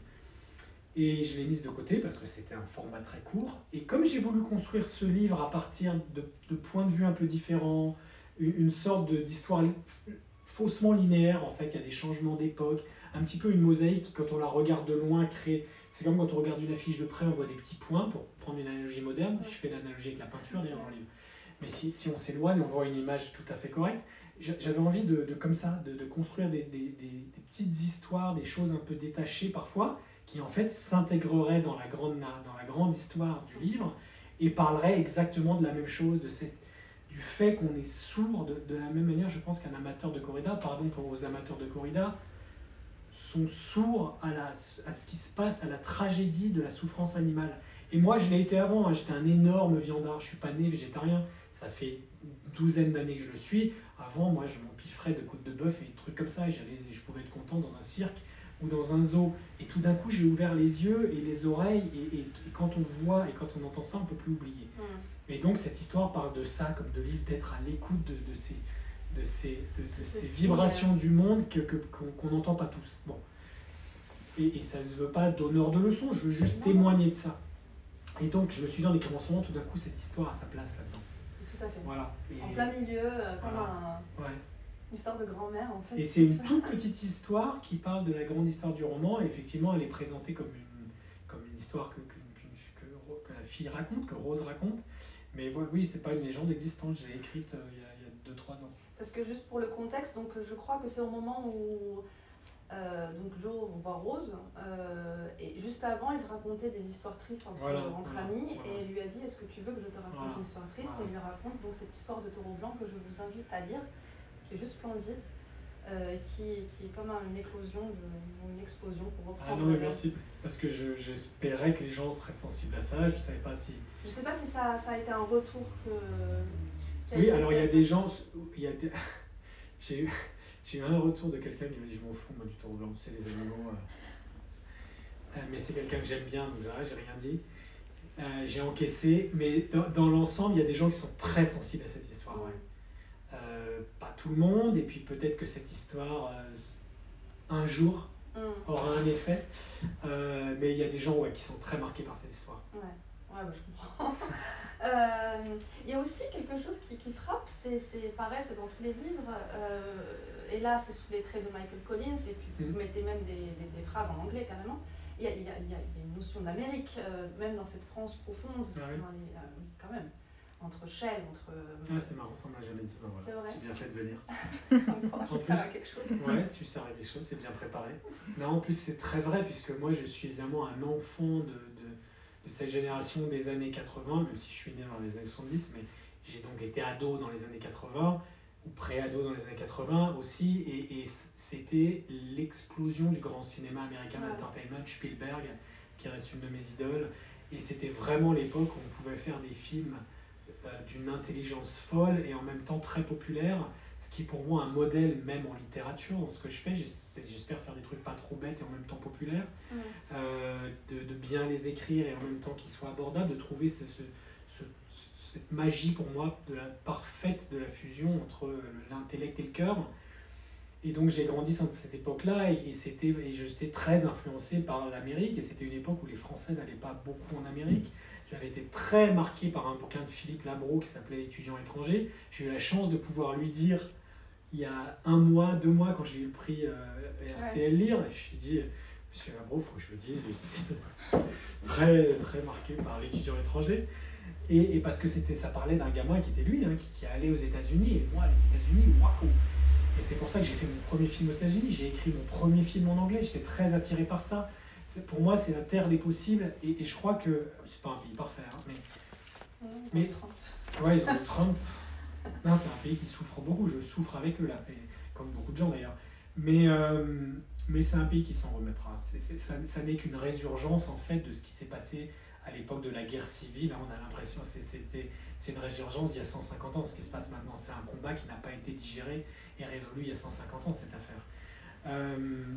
Speaker 2: Et je l'ai mise de côté parce que c'était un format très court. Et comme j'ai voulu construire ce livre à partir de, de points de vue un peu différents, une, une sorte de- d'histoire li- faussement linéaire, en fait, il y a des changements d'époque, un petit peu une mosaïque qui, quand on la regarde de loin, crée... C'est comme quand on regarde une affiche de près, on voit des petits points, pour prendre une analogie moderne. Je fais l'analogie avec la peinture, d'ailleurs, dans le livre. Mais si, si on s'éloigne, on voit une image tout à fait correcte. J'a- J'avais envie de, de comme ça, de, de construire des, des, des, des petites histoires, des choses un peu détachées parfois, qui en fait s'intégreraient dans la grande, na- dans la grande histoire du livre et parleraient exactement de la même chose, de cette, du fait qu'on est sourd, de, de la même manière, je pense qu'un amateur de corrida, pardon pour vos amateurs de corrida, sont sourds à, la, à ce qui se passe, à la tragédie de la souffrance animale. Et moi, je l'ai été avant, hein, j'étais un énorme viandard, je suis pas né végétarien, ça fait une douzaine d'années que je le suis. Avant, moi, je m'empiffrais de côtes de bœuf et des trucs comme ça, et j'avais, je pouvais être content dans un cirque ou dans un zoo. Et tout d'un coup, j'ai ouvert les yeux et les oreilles, et, et, et quand on voit et quand on entend ça, on ne peut plus oublier.
Speaker 3: Mmh.
Speaker 2: Et donc, cette histoire parle de ça, comme de livre, d'être à l'écoute de, de ces, de ces, de, de ces
Speaker 3: signes.
Speaker 2: vibrations du monde que, que, qu'on qu'on n'entend pas tous. Bon. Et, et ça ne se veut pas d'honneur de leçon, je veux juste
Speaker 3: Non.
Speaker 2: témoigner de ça. Et donc, je me suis dit en écrivant ce roman, tout d'un coup, cette histoire a sa place là-dedans.
Speaker 3: Tout à fait.
Speaker 2: Voilà. Et,
Speaker 3: En plein milieu, euh, comme
Speaker 2: Voilà.
Speaker 3: un-
Speaker 2: ouais.
Speaker 3: une histoire de grand-mère en fait.
Speaker 2: Et c'est une toute petite histoire qui parle de la grande histoire du roman. Et effectivement, elle est présentée comme une, comme une histoire que, que, que, que, que la fille raconte, que Rose raconte. Mais voilà, oui, c'est pas une légende existante. Je l'ai écrite euh, il y a deux trois ans.
Speaker 3: Parce que juste pour le contexte, donc je crois que c'est au moment où euh, donc Joe voit Rose, euh, et juste avant, ils se racontaient des histoires tristes entre,
Speaker 2: Voilà,
Speaker 3: entre
Speaker 2: voilà,
Speaker 3: amis,
Speaker 2: voilà.
Speaker 3: et elle lui a dit est-ce que tu veux que je te raconte
Speaker 2: Voilà,
Speaker 3: une histoire triste,
Speaker 2: voilà.
Speaker 3: et il lui raconte donc cette histoire de taureau blanc que je vous invite à lire, qui est juste splendide, euh, qui, qui est comme une éclosion, de, une explosion pour reprendre.
Speaker 2: Ah non, mais
Speaker 3: le-
Speaker 2: merci. Parce que je, j'espérais que les gens seraient sensibles à ça. Je savais pas si.
Speaker 3: Je sais pas si ça, ça a été un retour que. qui a
Speaker 2: Oui,
Speaker 3: été
Speaker 2: alors il y a
Speaker 3: fait,
Speaker 2: des
Speaker 3: ça.
Speaker 2: gens. Il y a des... j'ai, eu, j'ai eu un retour de quelqu'un qui m'a dit je m'en fous, moi, du taureau blanc, c'est les animaux. euh. Euh, mais c'est quelqu'un que j'aime bien, donc là, j'ai rien dit. Euh, j'ai encaissé, mais dans, dans l'ensemble, il y a des gens qui sont très sensibles à cette histoire. Ouais. Euh, pas tout le monde, et puis peut-être que cette histoire, euh, un jour,
Speaker 3: Mm.
Speaker 2: aura un effet. Euh, mais il y a des gens ouais, qui sont très marqués par cette histoire.
Speaker 3: Ouais, ouais bah, je comprends. Euh, Il y a aussi quelque chose qui, qui frappe, c'est, c'est pareil, c'est dans tous les livres, euh, et là c'est sous les traits de Michael Collins, et puis vous
Speaker 2: Mhm.
Speaker 3: mettez même des, des, des phrases en anglais carrément. Il y a, il y a, il y a, il y a une notion d'Amérique, euh, même dans cette France profonde,
Speaker 2: Ah oui.
Speaker 3: dans les, euh, quand même, entre Shell, entre...
Speaker 2: Ah, c'est marrant, ça on m'a jamais dit. Ben voilà.
Speaker 3: C'est vrai.
Speaker 2: J'ai bien fait de venir.
Speaker 3: Encore,
Speaker 2: En
Speaker 3: ça
Speaker 2: plus-
Speaker 3: a quelque chose.
Speaker 2: Ouais, tu sers à quelque chose, c'est bien préparé. Non, en plus, c'est très vrai, puisque moi, je suis évidemment un enfant de, de, de cette génération des années quatre-vingts, même si je suis né dans les années soixante-dix, mais j'ai donc été ado dans les années quatre-vingts, ou pré-ado dans les années quatre-vingts aussi, et, et c'était l'explosion du grand cinéma américain
Speaker 3: Ouais.
Speaker 2: d'entertainment, Spielberg, qui reste une de mes idoles, et c'était vraiment l'époque où on pouvait faire des films euh, d'une intelligence folle et en même temps très populaire, ce qui est pour moi un modèle même en littérature, dans ce que je fais. J'es- J'espère faire des trucs pas trop bêtes et en même temps populaires,
Speaker 3: Mm.
Speaker 2: euh, de, de bien les écrire et en même temps qu'ils soient abordables, de trouver ce, ce, ce- cette magie pour moi de la parfaite de la fusion entre le- l'intellect et le cœur. Et donc j'ai grandi dans cette époque-là et, et, c'était, et j'étais très influencé par l'Amérique, et c'était une époque où les Français n'allaient pas beaucoup en Amérique. J'avais été très marqué par un bouquin de Philippe Labro qui s'appelait L'étudiant étranger. J'ai eu la chance de pouvoir lui dire, il y a un mois, deux mois, quand j'ai eu le prix euh, R T L Lire, et je lui ai dit, Monsieur Labro, il faut que je le dise, j'étais très, très marqué par L'étudiant étranger. Et, et parce que c'était, ça parlait d'un gamin qui était lui, hein, qui, qui allait aux États-Unis, et moi, les États-Unis, waouh! Et c'est pour ça que j'ai fait mon premier film aux États-Unis, j'ai écrit mon premier film en anglais, j'étais très attiré par ça. C'est- Pour moi, c'est la terre des possibles, et, et je crois que, c'est pas un pays parfait, hein, mais
Speaker 3: Mm.
Speaker 2: Mais- ouais, ils ont le Trump. Non, c'est un pays qui souffre beaucoup, je souffre avec eux là, et comme beaucoup de gens d'ailleurs. Mais, euh, mais c'est un pays qui s'en remettra. C'est, c'est, ça, ça n'est qu'une résurgence en fait de ce qui s'est passé à l'époque de la guerre civile. Là, on a l'impression que c'est, c'était, c'est une résurgence d'il y a cent cinquante ans. Ce qui se passe maintenant, c'est un combat qui n'a pas été digéré et résolu il y a cent cinquante ans, cette affaire. Euh,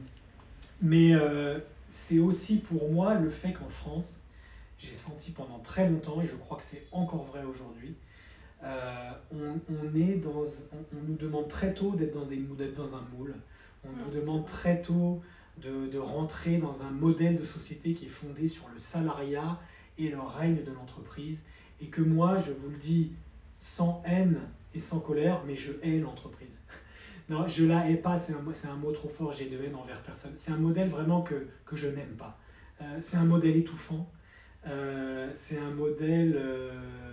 Speaker 2: mais euh, c'est aussi pour moi le fait qu'en France, j'ai senti pendant très longtemps, et je crois que c'est encore vrai aujourd'hui, euh, on, on, est dans, on, on nous demande très tôt d'être dans, des, d'être dans un moule. On nous demande très tôt de, de rentrer dans un modèle de société qui est fondé sur le salariat et le règne de l'entreprise. Et que moi, je vous le dis sans haine et sans colère, mais je hais l'entreprise. Non, je la hais pas, c'est un, c'est un mot trop fort, j'ai de haine envers personne. C'est un modèle vraiment que, que je n'aime pas. Euh, c'est un modèle étouffant, euh, c'est un modèle euh,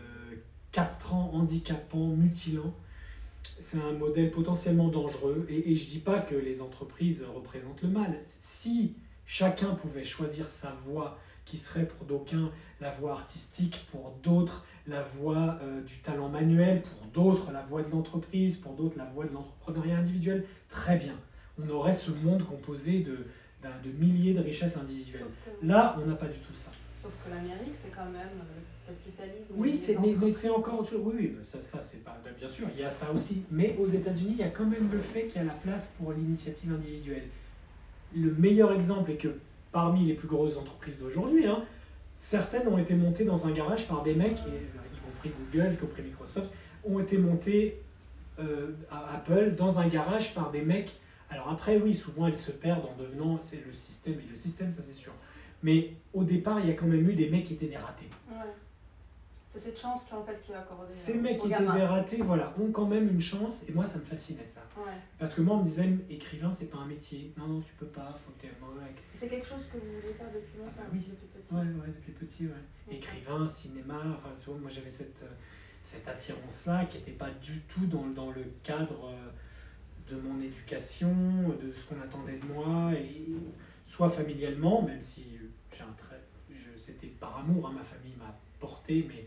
Speaker 2: castrant, handicapant, mutilant. C'est un modèle potentiellement dangereux. Et, et je ne dis pas que les entreprises représentent le mal. Si chacun pouvait choisir sa voie, qui serait pour d'aucuns la voie artistique, pour d'autres la voie euh, du talent manuel, pour d'autres la voie de l'entreprise, pour d'autres la voie de l'entrepreneuriat individuel, très bien. On aurait ce monde composé de, d'un, de milliers de richesses individuelles. Que, là, on n'a pas du tout ça.
Speaker 3: Sauf que l'Amérique, c'est quand même le capitalisme.
Speaker 2: Oui, c'est, mais, mais c'est encore autre chose. Oui, oui, ça, ça c'est pas. Bien sûr, il y a ça aussi. Mais aux États-Unis, il y a quand même le fait qu'il y a la place pour l'initiative individuelle. Le meilleur exemple est que parmi les plus grosses entreprises d'aujourd'hui, hein, certaines ont été montées dans un garage par des mecs, et, y compris Google, y compris Microsoft, ont été montées euh, à Apple dans un garage par des mecs. Alors après, oui, souvent elles se perdent en devenant, c'est le système, et le système, ça c'est sûr. Mais au départ, il y a quand même eu des mecs qui étaient des ratés.
Speaker 3: Ouais. C'est cette chance qui, en fait, qui va accorder.
Speaker 2: Ces mecs qui étaient des ratés, voilà, ont quand même une chance, et moi ça me fascinait ça.
Speaker 3: Ouais.
Speaker 2: Parce que moi on me disait, écrivain c'est pas un métier, non non tu peux pas, faut que tu aies mauvais.
Speaker 3: C'est quelque chose que vous voulez faire depuis longtemps,
Speaker 2: ah bah oui.
Speaker 3: depuis petit.
Speaker 2: Ouais, ouais, depuis petit, ouais. Okay. Écrivain, cinéma, enfin tu vois, moi j'avais cette, cette attirance-là qui n'était pas du tout dans, dans le cadre de mon éducation, de ce qu'on attendait de moi, et soit familialement, même si j'ai un trait, je, c'était par amour, hein, ma famille m'a porté, mais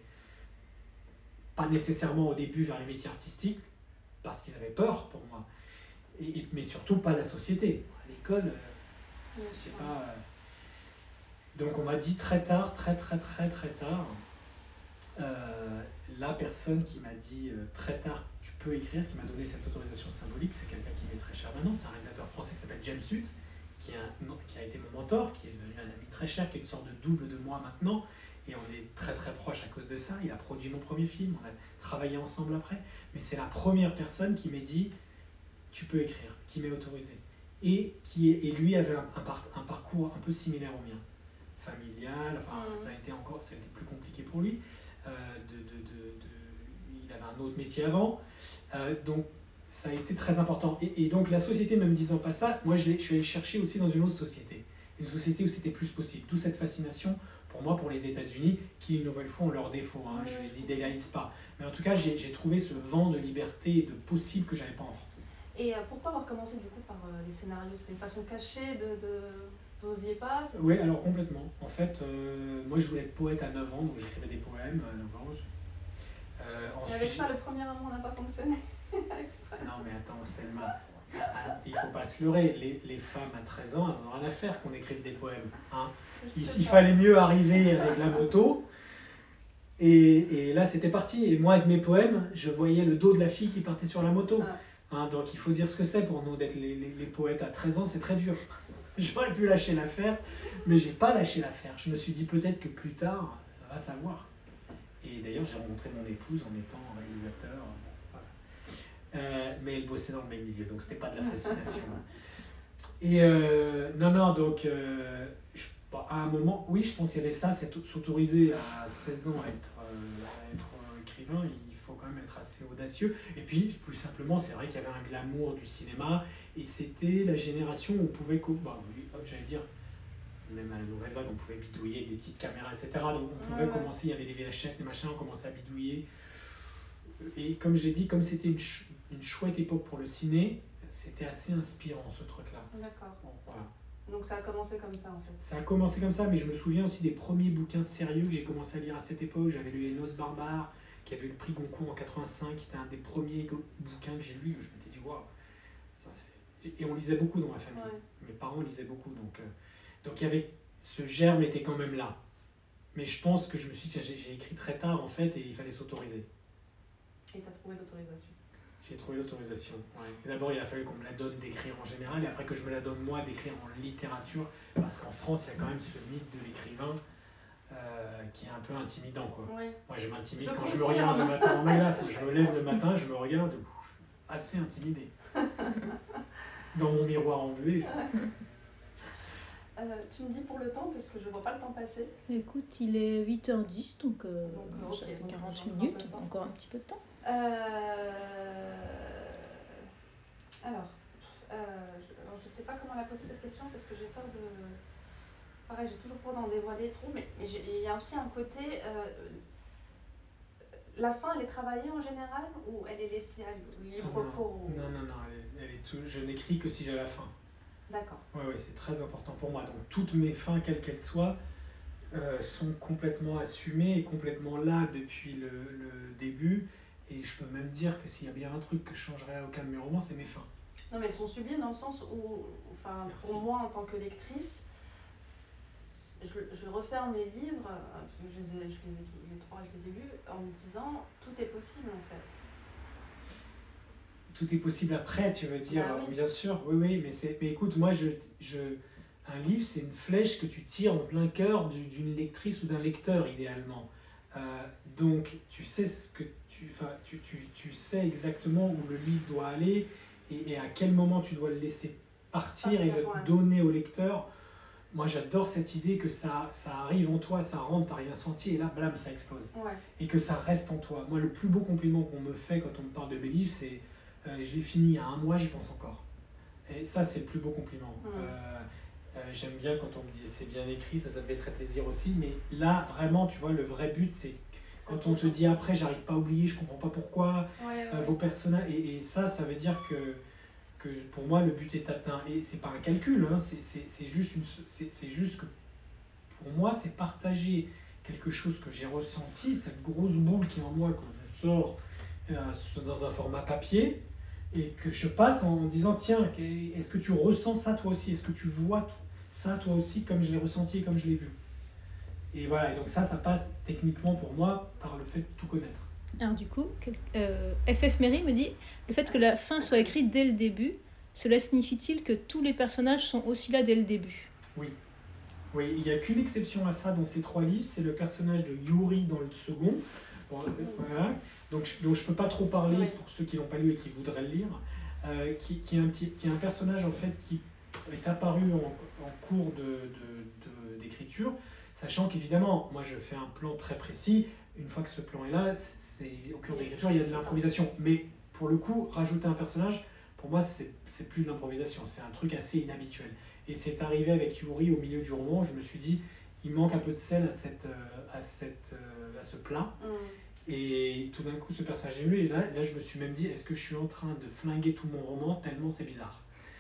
Speaker 2: pas nécessairement au début vers les métiers artistiques, parce qu'ils avaient peur pour moi, et, et, mais surtout pas la société. À l'école, euh, c'est pas... Euh... Donc on m'a dit très tard, très très très très tard, euh, la personne qui m'a dit euh, très tard, tu peux écrire, qui m'a donné cette autorisation symbolique, c'est quelqu'un qui m'est très cher maintenant, c'est un réalisateur français qui s'appelle James Hutt, qui, est un, qui a été mon mentor, qui est devenu un ami très cher, qui est une sorte de double de moi maintenant, et on est très très proches à cause de ça. Il a produit mon premier film, on a travaillé ensemble après, mais c'est la première personne qui m'a dit tu peux écrire, qui m'est autorisé, et, qui est, et lui avait un, un, par, un parcours un peu similaire au mien, familial, enfin mmh. ça a été encore, ça a été plus compliqué pour lui, euh, de, de, de, de, il avait un autre métier avant, euh, donc ça a été très important, et, et donc la société ne me disant pas ça, moi je, je suis allé chercher aussi dans une autre société, une société où c'était plus possible, d'où cette fascination pour moi, pour les États-Unis, qui une nouvelle fois ont leurs défauts, hein, je ne les idéalise pas. Mais en tout cas, j'ai, j'ai trouvé ce vent de liberté et de possible que je n'avais pas en France.
Speaker 3: Et euh, pourquoi avoir commencé du coup par euh, les scénarios? C'est une façon cachée de... de... Vous n'osiez pas?
Speaker 2: Oui, alors complètement. En fait, euh, moi je voulais être poète à neuf ans, donc j'écrivais des poèmes à neuf ans.
Speaker 3: Euh, ensuite, et avec ça, le premier amour n'a pas fonctionné?
Speaker 2: Non mais attends, Selma, il ne faut pas se leurrer, les, les femmes à treize ans, elles n'ont rien à faire qu'on écrive des poèmes. Hein. Il, il fallait mieux arriver avec la moto, et, et là c'était parti. Et moi avec mes poèmes, je voyais le dos de la fille qui partait sur la moto. Ah. Hein, donc il faut dire ce que c'est pour nous d'être les, les, les poètes à treize ans, c'est très dur. J'aurais pu lâcher l'affaire, mais j'ai pas lâché l'affaire. Je me suis dit peut-être que plus tard, on va savoir. Et d'ailleurs j'ai rencontré mon épouse en étant réalisateur. Euh, mais elle bossait dans le même milieu, donc c'était pas de la fascination. Et euh, non, non, donc euh, je, bah, à un moment, oui, je pense qu'il y avait ça, s'autoriser à seize ans à être, euh, à être euh, écrivain, il faut quand même être assez audacieux. Et puis, plus simplement, c'est vrai qu'il y avait un glamour du cinéma, et c'était la génération où on pouvait, bah, oui, j'allais dire, même à la Nouvelle Vague, on pouvait bidouiller des petites caméras, et cetera. Donc on pouvait ouais, commencer, il y avait des V H S, des machins, on commençait à bidouiller. Et comme j'ai dit, comme c'était une, ch une chouette époque pour le ciné, c'était assez inspirant ce truc-là.
Speaker 3: D'accord.
Speaker 2: Bon, voilà.
Speaker 3: Donc ça a commencé comme ça en fait.
Speaker 2: Ça a commencé comme ça, mais je me souviens aussi des premiers bouquins sérieux que j'ai commencé à lire à cette époque. J'avais lu Les Noces barbares, qui avait eu le prix Goncourt en quatre-vingt-cinq, qui était un des premiers bouquins que j'ai lu. Je m'étais dit, waouh, Et on lisait beaucoup dans ma famille.
Speaker 3: Ouais.
Speaker 2: Mes parents lisaient beaucoup. Donc, euh, donc il y avait, ce germe était quand même là. Mais je pense que je me suis dit, j'ai, j'ai écrit très tard en fait, et il fallait s'autoriser.
Speaker 3: Et tu as trouvé l'autorisation.
Speaker 2: J'ai trouvé l'autorisation. Ouais. Et d'abord, il a fallu qu'on me la donne d'écrire en général, et après que je me la donne moi d'écrire en littérature, parce qu'en France, il y a quand même ce mythe de l'écrivain euh, qui est un peu intimidant, quoi.
Speaker 3: Ouais.
Speaker 2: Moi, je m'intimide
Speaker 3: Je
Speaker 2: quand
Speaker 3: confirme.
Speaker 2: je me regarde le matin en glace. Je me lève le matin, je me regarde, je suis assez intimidé. Dans mon miroir embué. Je...
Speaker 3: Euh, tu me dis pour le temps, parce que je ne vois pas le temps passer.
Speaker 1: Écoute, il est huit heures dix, donc, euh,
Speaker 3: Donc, euh,
Speaker 1: ça
Speaker 3: ok,
Speaker 1: fait
Speaker 3: donc
Speaker 1: quarante
Speaker 3: j'ai encore un
Speaker 1: minutes,
Speaker 3: peu de
Speaker 1: donc
Speaker 3: temps.
Speaker 1: encore un petit peu de temps.
Speaker 3: Euh... Alors, euh, je, alors, je sais pas comment la poser cette question, parce que j'ai peur de... Pareil, j'ai toujours peur d'en dévoiler trop, mais, mais j'ai- il y a aussi un côté... Euh, la fin, elle est travaillée en général, ou elle est laissée à libre
Speaker 2: non,
Speaker 3: cours au-
Speaker 2: non, non, non, elle est, elle est tout... je n'écris que si j'ai la fin.
Speaker 3: D'accord.
Speaker 2: Oui, ouais, c'est très important pour moi. Donc toutes mes fins, quelles qu'elles soient, euh, sont complètement assumées et complètement là depuis le, le début. Et je peux même dire que s'il y a bien un truc que je changerais à aucun de mes romans, c'est mes fins.
Speaker 3: Non, mais elles sont sublimes dans le sens où, enfin,
Speaker 2: Merci.
Speaker 3: pour moi, en tant que lectrice, je, je referme les livres, euh, parce que je les, ai, je les, ai, les trois, je les ai lus, en me disant, tout est possible en fait.
Speaker 2: Tout est possible après, tu veux dire,
Speaker 3: Bah oui.
Speaker 2: bien sûr, oui, oui, mais, c'est, mais écoute, moi, je, je, un livre, c'est une flèche que tu tires en plein cœur du- d'une lectrice ou d'un lecteur, idéalement. Euh, donc, tu sais ce que tu, enfin, tu, tu, tu sais exactement où le livre doit aller et, et à quel moment tu dois le laisser partir,
Speaker 3: Partir,
Speaker 2: et le
Speaker 3: ouais.
Speaker 2: donner au lecteur. Moi, j'adore cette idée que ça, ça arrive en toi, ça rentre, t'as rien senti, et là, blam, ça explose.
Speaker 3: Ouais.
Speaker 2: Et que ça reste en toi. Moi, le plus beau compliment qu'on me fait quand on me parle de mes livres, c'est euh, je l'ai fini il y a un mois, j'y pense encore. Et ça, c'est le plus beau compliment.
Speaker 3: Mm.
Speaker 2: Euh, euh, j'aime bien quand on me dit c'est bien écrit, ça, ça me fait très plaisir aussi. Mais là, vraiment, tu vois, le vrai but, c'est quand on te dit après, j'arrive pas à oublier, je comprends pas pourquoi,
Speaker 3: Ouais, ouais,
Speaker 2: euh, vos personnages. Et, et ça, ça veut dire que, que pour moi, le but est atteint. Et c'est pas un calcul, hein, c'est, c'est, c'est, juste une, c'est, c'est juste que pour moi, c'est partager quelque chose que j'ai ressenti, cette grosse boule qui est en moi, que je sors euh, dans un format papier, et que je passe en disant, tiens, est-ce que tu ressens ça toi aussi? Est-ce que tu vois ça toi aussi comme je l'ai ressenti et comme je l'ai vu? Et voilà, et donc ça, ça passe techniquement pour moi par le fait de tout connaître.
Speaker 1: Alors du coup, quel- euh, F F Mary me dit, le fait que la fin soit écrite dès le début, cela signifie-t-il que tous les personnages sont aussi là dès le début?
Speaker 2: Oui. Oui, il n'y a qu'une exception à ça dans ces trois livres, c'est le personnage de Yuri dans le second. Bon, euh, voilà. Donc, je- donc je ne peux pas trop parler
Speaker 3: Oui.
Speaker 2: pour ceux qui l'ont pas lu et qui voudraient le lire, euh, qui, qui, est un petit, qui est un personnage en fait qui est apparu en, en cours de, de, de- d'écriture, sachant qu'évidemment, moi je fais un plan très précis, une fois que ce plan est là, c'est, au cours de l'écriture il y a de l'improvisation. Mais pour le coup, rajouter un personnage, pour moi c'est, c'est plus de l'improvisation, c'est un truc assez inhabituel. Et c'est arrivé avec Yuri au milieu du roman, je me suis dit, il manque un peu de sel à, cette, euh, à, cette, euh, à ce plat.
Speaker 3: Mm.
Speaker 2: Et tout d'un coup, ce personnage est venu, et là, là, je me suis même dit, est-ce que je suis en train de flinguer tout mon roman, tellement c'est bizarre.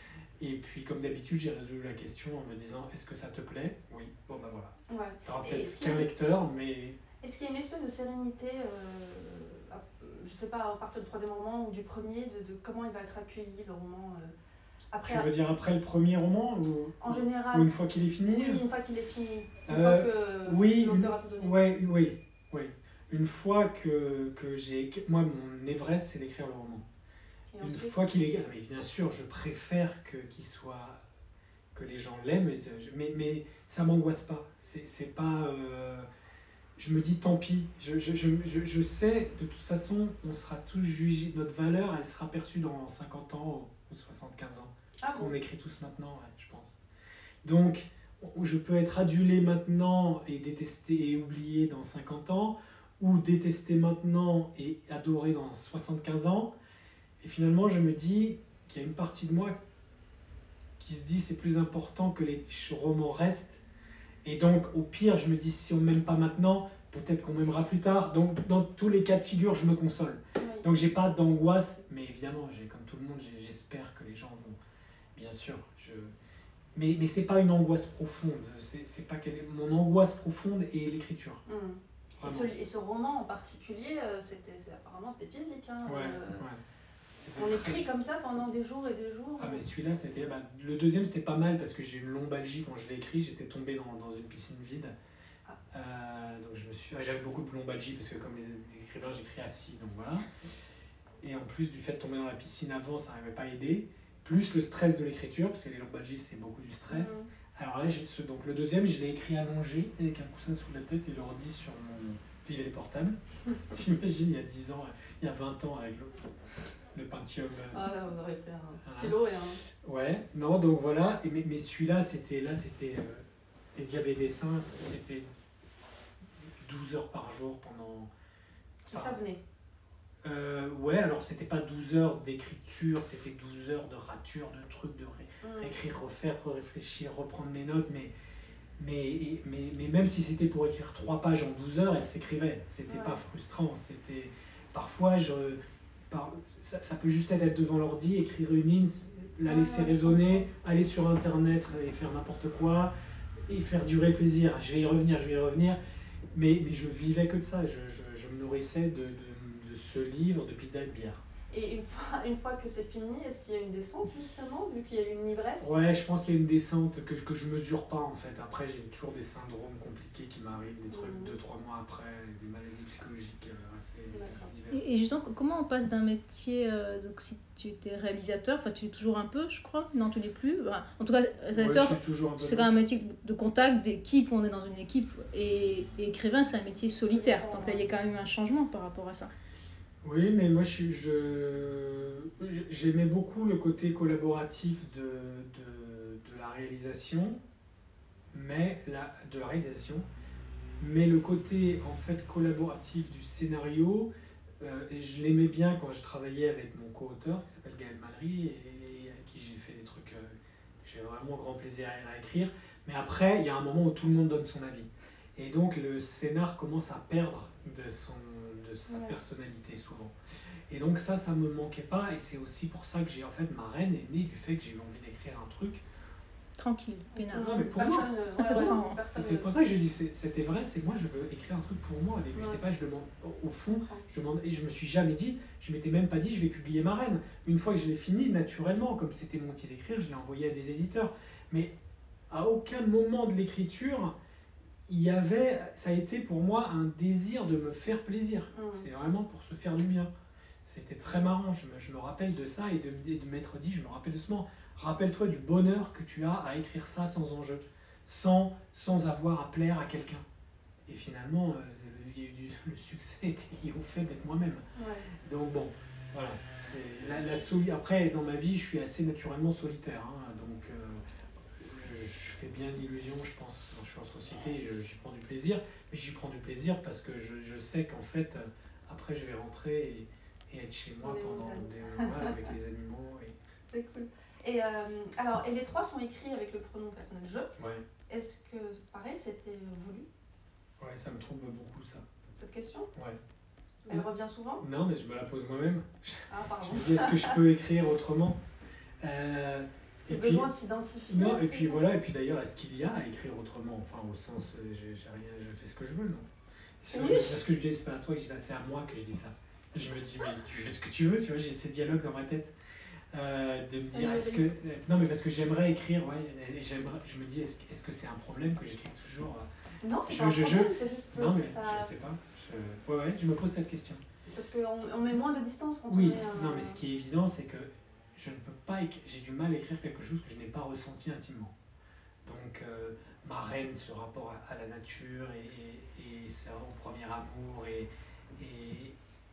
Speaker 2: Et puis, comme d'habitude, j'ai résolu la question en me disant, est-ce que ça te plaît? Oui, bon ben voilà.
Speaker 3: Ouais.
Speaker 2: Alors
Speaker 3: Et
Speaker 2: peut-être
Speaker 3: est-ce qu'il y a-
Speaker 2: qu'un lecteur, mais
Speaker 3: Est-ce qu'il y a une espèce de sérénité, euh, à- je sais pas, à partir du troisième roman ou du premier, de, de comment il va être accueilli, le roman euh, après,
Speaker 2: tu veux dire après le premier roman ou,
Speaker 3: en général,
Speaker 2: ou une fois qu'il est fini?
Speaker 3: oui, une fois qu'il est fini, une
Speaker 2: Euh,
Speaker 3: fois que
Speaker 2: oui,
Speaker 3: l'auteur a tout donné.
Speaker 2: Ouais, oui, oui. Une fois que, que j'ai... Moi, mon Everest, c'est d'écrire le roman.
Speaker 3: Et
Speaker 2: Une
Speaker 3: ensuite,
Speaker 2: fois qu'il est... Ah, mais bien sûr, je préfère que, qu'il soit... que les gens l'aiment, et- mais, mais ça m'angoisse pas. C'est, c'est pas... euh, Je me dis tant pis. Je, je, je, je, je sais, de toute façon, on sera tous jugés. Notre valeur, elle sera perçue dans cinquante ans ou soixante-quinze ans.
Speaker 3: Ah
Speaker 2: Parce qu'on
Speaker 3: bon
Speaker 2: écrit tous maintenant, ouais, je pense. Donc, je peux être adulé maintenant et détesté et oublié dans cinquante ans, ou détesté maintenant et adoré dans soixante-quinze ans. Et finalement, je me dis qu'il y a une partie de moi qui se dit c'est plus important que les romans restent. Et donc, au pire, je me dis si on ne m'aime pas maintenant, peut-être qu'on m'aimera plus tard. Donc, dans tous les cas de figure, je me console.
Speaker 3: oui.
Speaker 2: Donc, j'ai pas d'angoisse, mais évidemment, j'ai, comme tout le monde, j'ai- j'espère que les gens vont. Bien sûr, je. Mais, mais c'est pas une angoisse profonde. C'est, c'est pas quelle... Mon angoisse profonde est l'écriture.
Speaker 3: Mm. Et,
Speaker 2: Vraiment.
Speaker 3: ce, et ce roman en particulier, euh, c'était, c'est, apparemment c'était physique. Hein,
Speaker 2: Ouais,
Speaker 3: euh,
Speaker 2: ouais.
Speaker 3: On écrit comme ça pendant des jours et des jours.
Speaker 2: Ah mais celui-là, c'était... Bah, le deuxième, c'était pas mal parce que j'ai eu une lombalgie quand je l'ai écrit. J'étais tombé dans, dans une piscine vide. Ah. Euh, donc je me suis... J'avais beaucoup de lombalgie parce que comme les, les écrivains, j'écris assis. Donc voilà. Et en plus du fait de tomber dans la piscine avant, ça n'avait pas aidé. Plus le stress de l'écriture, parce que les lombalgies, c'est beaucoup du stress. Mmh. Alors là, j'ai ce... donc le deuxième, je l'ai écrit allongé avec un coussin sous la tête et l'ordi sur mon pivet portable. T'imagines, il y a dix ans, il y a vingt ans avec le... le Pentium.
Speaker 3: Ah là, vous aurez pris un stylo et un...
Speaker 2: Ouais, non, donc voilà. Et, mais, mais celui-là, c'était là, c'était euh, les diabètes des seins, c'était douze heures par jour pendant...
Speaker 3: Et ça venait
Speaker 2: euh, Ouais, alors c'était pas douze heures d'écriture, c'était douze heures de rature, de trucs, de ré mmh. écrire, refaire, réfléchir, reprendre mes notes, mais, mais, mais, mais même si c'était pour écrire trois pages en douze heures, elle s'écrivait. C'était ouais. pas frustrant, c'était... Parfois, je... Ça, ça peut juste être devant l'ordi, écrire une ligne, la laisser ah, résonner, aller sur internet et faire n'importe quoi, et faire durer le plaisir. Je vais y revenir, je vais y revenir. Mais, mais je vivais que de ça, je, je, je me nourrissais de, de, de ce livre, de pizza et de bière.
Speaker 3: Et une fois, une fois que c'est fini, est-ce qu'il y a une descente justement, vu qu'il y a eu une ivresse?
Speaker 2: Ouais, je pense qu'il y a une descente que, que je mesure pas en fait. Après, j'ai toujours des syndromes compliqués qui m'arrivent, des trucs mmh. deux, trois mois après, des maladies psychologiques assez diverses.
Speaker 1: Et, et justement, comment on passe d'un métier, euh, donc si tu étais réalisateur, enfin tu es toujours un peu, je crois, non tu l'es plus. Enfin, en tout cas, réalisateur, ouais, c'est quand même un métier de contact, d'équipe, on est dans une équipe, et, et écrivain, c'est un métier solitaire. Donc là, il y a quand même un changement par rapport à ça.
Speaker 2: Oui, mais moi, je, je, j'aimais beaucoup le côté collaboratif de, de, de la réalisation, mais la, de la réalisation, mais le côté en fait collaboratif du scénario, euh, et je l'aimais bien quand je travaillais avec mon co-auteur qui s'appelle Gaël Mallery et, et avec qui j'ai fait des trucs euh, que j'ai vraiment grand plaisir à, à écrire. Mais après, il y a un moment où tout le monde donne son avis, et donc le scénar commence à perdre de son de sa ouais. personnalité souvent. Et donc ça, ça me manquait pas, et c'est aussi pour ça que j'ai en fait, ma reine est née du fait que j'ai eu envie d'écrire un truc
Speaker 1: tranquille, pénard.
Speaker 2: Non, mais pour
Speaker 3: personne,
Speaker 2: moi,
Speaker 3: ouais,
Speaker 2: personne,
Speaker 3: ouais, personne
Speaker 2: c'est pour ça que je dis c'était vrai, c'est moi je veux écrire un truc pour moi au début, ouais. c'est pas je demande au fond, je demande, et je me suis jamais dit, je m'étais même pas dit je vais publier ma reine. Une fois que je l'ai fini, naturellement, comme c'était mon métier d'écrire, je l'ai envoyé à des éditeurs. Mais à aucun moment de l'écriture, il y avait, ça a été pour moi un désir de me faire plaisir. Mmh. C'est vraiment pour se faire du bien. C'était très marrant, je me, je me rappelle de ça et de, et de m'être dit, je me rappelle de ce moment, rappelle-toi du bonheur que tu as à écrire ça sans enjeu, sans, sans avoir à plaire à quelqu'un. Et finalement, euh, le, le, le succès était lié au fait d'être moi-même. Ouais. Donc bon, voilà. La, la soli- Après, dans ma vie, je suis assez naturellement solitaire. Hein, donc euh, je, je fais bien l'illusion, je pense, quand je suis en société, et j'y prends du plaisir. Mais j'y prends du plaisir parce que je, je sais qu'en fait, euh, après, je vais rentrer et, et être chez moi pendant des mois avec les animaux. Et...
Speaker 3: C'est cool. Et, euh, alors, et les trois sont écrits avec le pronom personnel je.
Speaker 2: Ouais.
Speaker 3: Est-ce que, pareil, c'était voulu?
Speaker 2: Ouais, ça me trouble beaucoup, ça.
Speaker 3: Cette question?
Speaker 2: Ouais.
Speaker 3: Elle ouais. revient souvent?
Speaker 2: Non, mais je me la pose moi-même.
Speaker 3: Ah, pardon.
Speaker 2: Je me dis, est-ce que je peux écrire autrement? euh,
Speaker 3: et puis, besoin de s'identifier.
Speaker 2: Non, et puis voilà, et puis d'ailleurs, est-ce qu'il y a à écrire autrement? Enfin, au sens, j'ai, j'ai rien, je fais ce que je veux, non? Est-ce que, oui. je, est-ce que je dis, c'est pas à toi que je dis ça, c'est à moi que je dis ça. Et je me dis, mais tu fais ce que tu veux, tu vois, j'ai ces dialogues dans ma tête. Euh, de me dire, est-ce que... Non, mais parce que j'aimerais écrire, ouais, et j'aimerais, je me dis, est-ce, est-ce que c'est un problème que j'écrive toujours euh,
Speaker 3: Non, c'est je, pas un je, problème, je... c'est juste
Speaker 2: non, mais
Speaker 3: ça...
Speaker 2: je sais pas. Je... Ouais, ouais, je me pose cette question.
Speaker 3: Parce qu'on on met moins de distance quand
Speaker 2: oui,
Speaker 3: on est...
Speaker 2: Oui, non, mais ce qui est évident, c'est que je ne peux pas... Éc... J'ai du mal à écrire quelque chose que je n'ai pas ressenti intimement. Donc, euh, ma reine, ce rapport à, à la nature, et, et, et ce premier amour, et, et,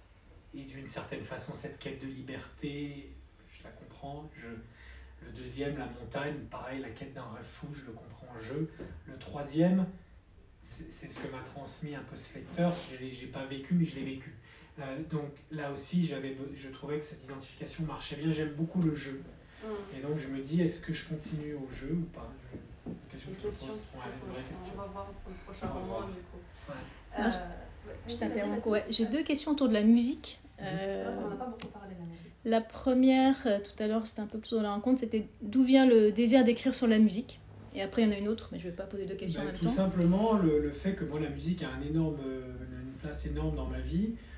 Speaker 2: et d'une certaine façon, cette quête de liberté... Je la comprends. Je, le deuxième, la montagne, pareil, la quête d'un rêve fou, je le comprends en jeu. Le troisième, c'est, c'est ce que m'a transmis un peu ce lecteur. Je l'ai, j'ai pas vécu, mais je l'ai vécu. Euh, donc là aussi, j'avais, je trouvais que cette identification marchait bien. J'aime beaucoup le jeu. Mmh. Et donc je me dis, est-ce que je continue au jeu ou pas? je,
Speaker 3: Question que je question pose. Ouais, une vraie question. On va voir pour le prochain roman, du coup.
Speaker 1: Ouais. Euh, je, je t'interromps. Ouais, j'ai deux questions autour de la musique.
Speaker 3: Euh, c'est vrai qu'on n'a pas beaucoup parlé de la musique.
Speaker 1: La première, euh, tout à l'heure, c'était un peu plus dans la rencontre, c'était d'où vient le désir d'écrire sur la musique? Et après, il y en a une autre, mais je ne vais pas poser deux questions
Speaker 2: ben,
Speaker 1: en même
Speaker 2: tout
Speaker 1: temps.
Speaker 2: Tout simplement, le, le fait que moi, la musique a un énorme, une place énorme dans ma vie.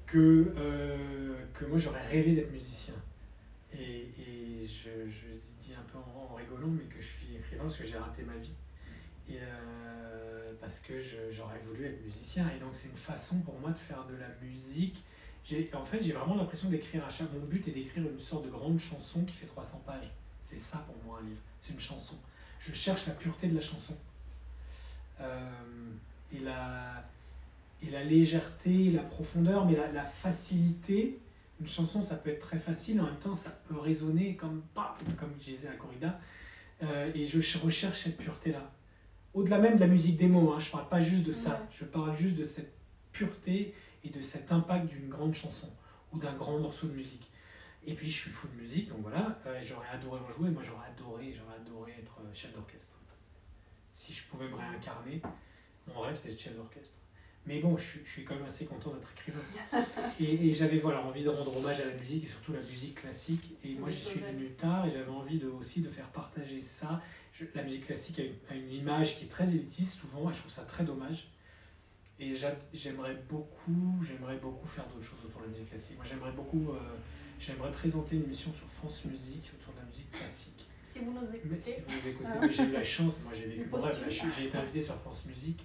Speaker 2: que, euh, que moi j'aurais rêvé d'être musicien. Et, et je, je dis un peu en, en rigolant, mais que je suis écrivain parce que j'ai raté ma vie. Et euh, parce que je, j'aurais voulu être musicien. Et donc c'est une façon pour moi de faire de la musique. J'ai, en fait, j'ai vraiment l'impression d'écrire à chaque... Mon but est d'écrire une sorte de grande chanson qui fait trois cents pages. C'est ça pour moi un livre, c'est une chanson. Je cherche la pureté de la chanson. Euh, et, la, et la légèreté, la profondeur, mais la, la facilité. Une chanson, ça peut être très facile, en même temps, ça peut résonner comme pas, comme je disais à la corrida. Euh, et je recherche cette pureté-là. Au-delà même de la musique des mots, hein, je ne parle pas juste de ça, ouais. Je parle juste de cette pureté et de cet impact d'une grande chanson ou d'un grand morceau de musique. Et puis, je suis fou de musique, donc voilà, euh, j'aurais adoré en jouer. Moi, j'aurais adoré, j'aurais adoré être chef d'orchestre. Si je pouvais me réincarner, mon rêve, c'est être chef d'orchestre. Mais bon, je suis, je suis quand même assez content d'être écrivain. Et, et j'avais voilà, envie de rendre hommage à la musique, et surtout la musique classique. Et moi, j'y suis venu tard, et j'avais envie de, aussi de faire partager ça. Je, la musique classique a une, a une image qui est très élitiste, souvent, et je trouve ça très dommage. Et j'aimerais beaucoup, j'aimerais beaucoup faire d'autres choses autour de la musique classique. Moi, j'aimerais beaucoup, euh, j'aimerais présenter une émission sur France Musique autour de la musique classique.
Speaker 3: Si vous nous écoutez.
Speaker 2: Mais si vous nous écoutez, ah. mais j'ai eu la chance, moi j'ai vécu mon rêve, j'ai été invité sur France Musique.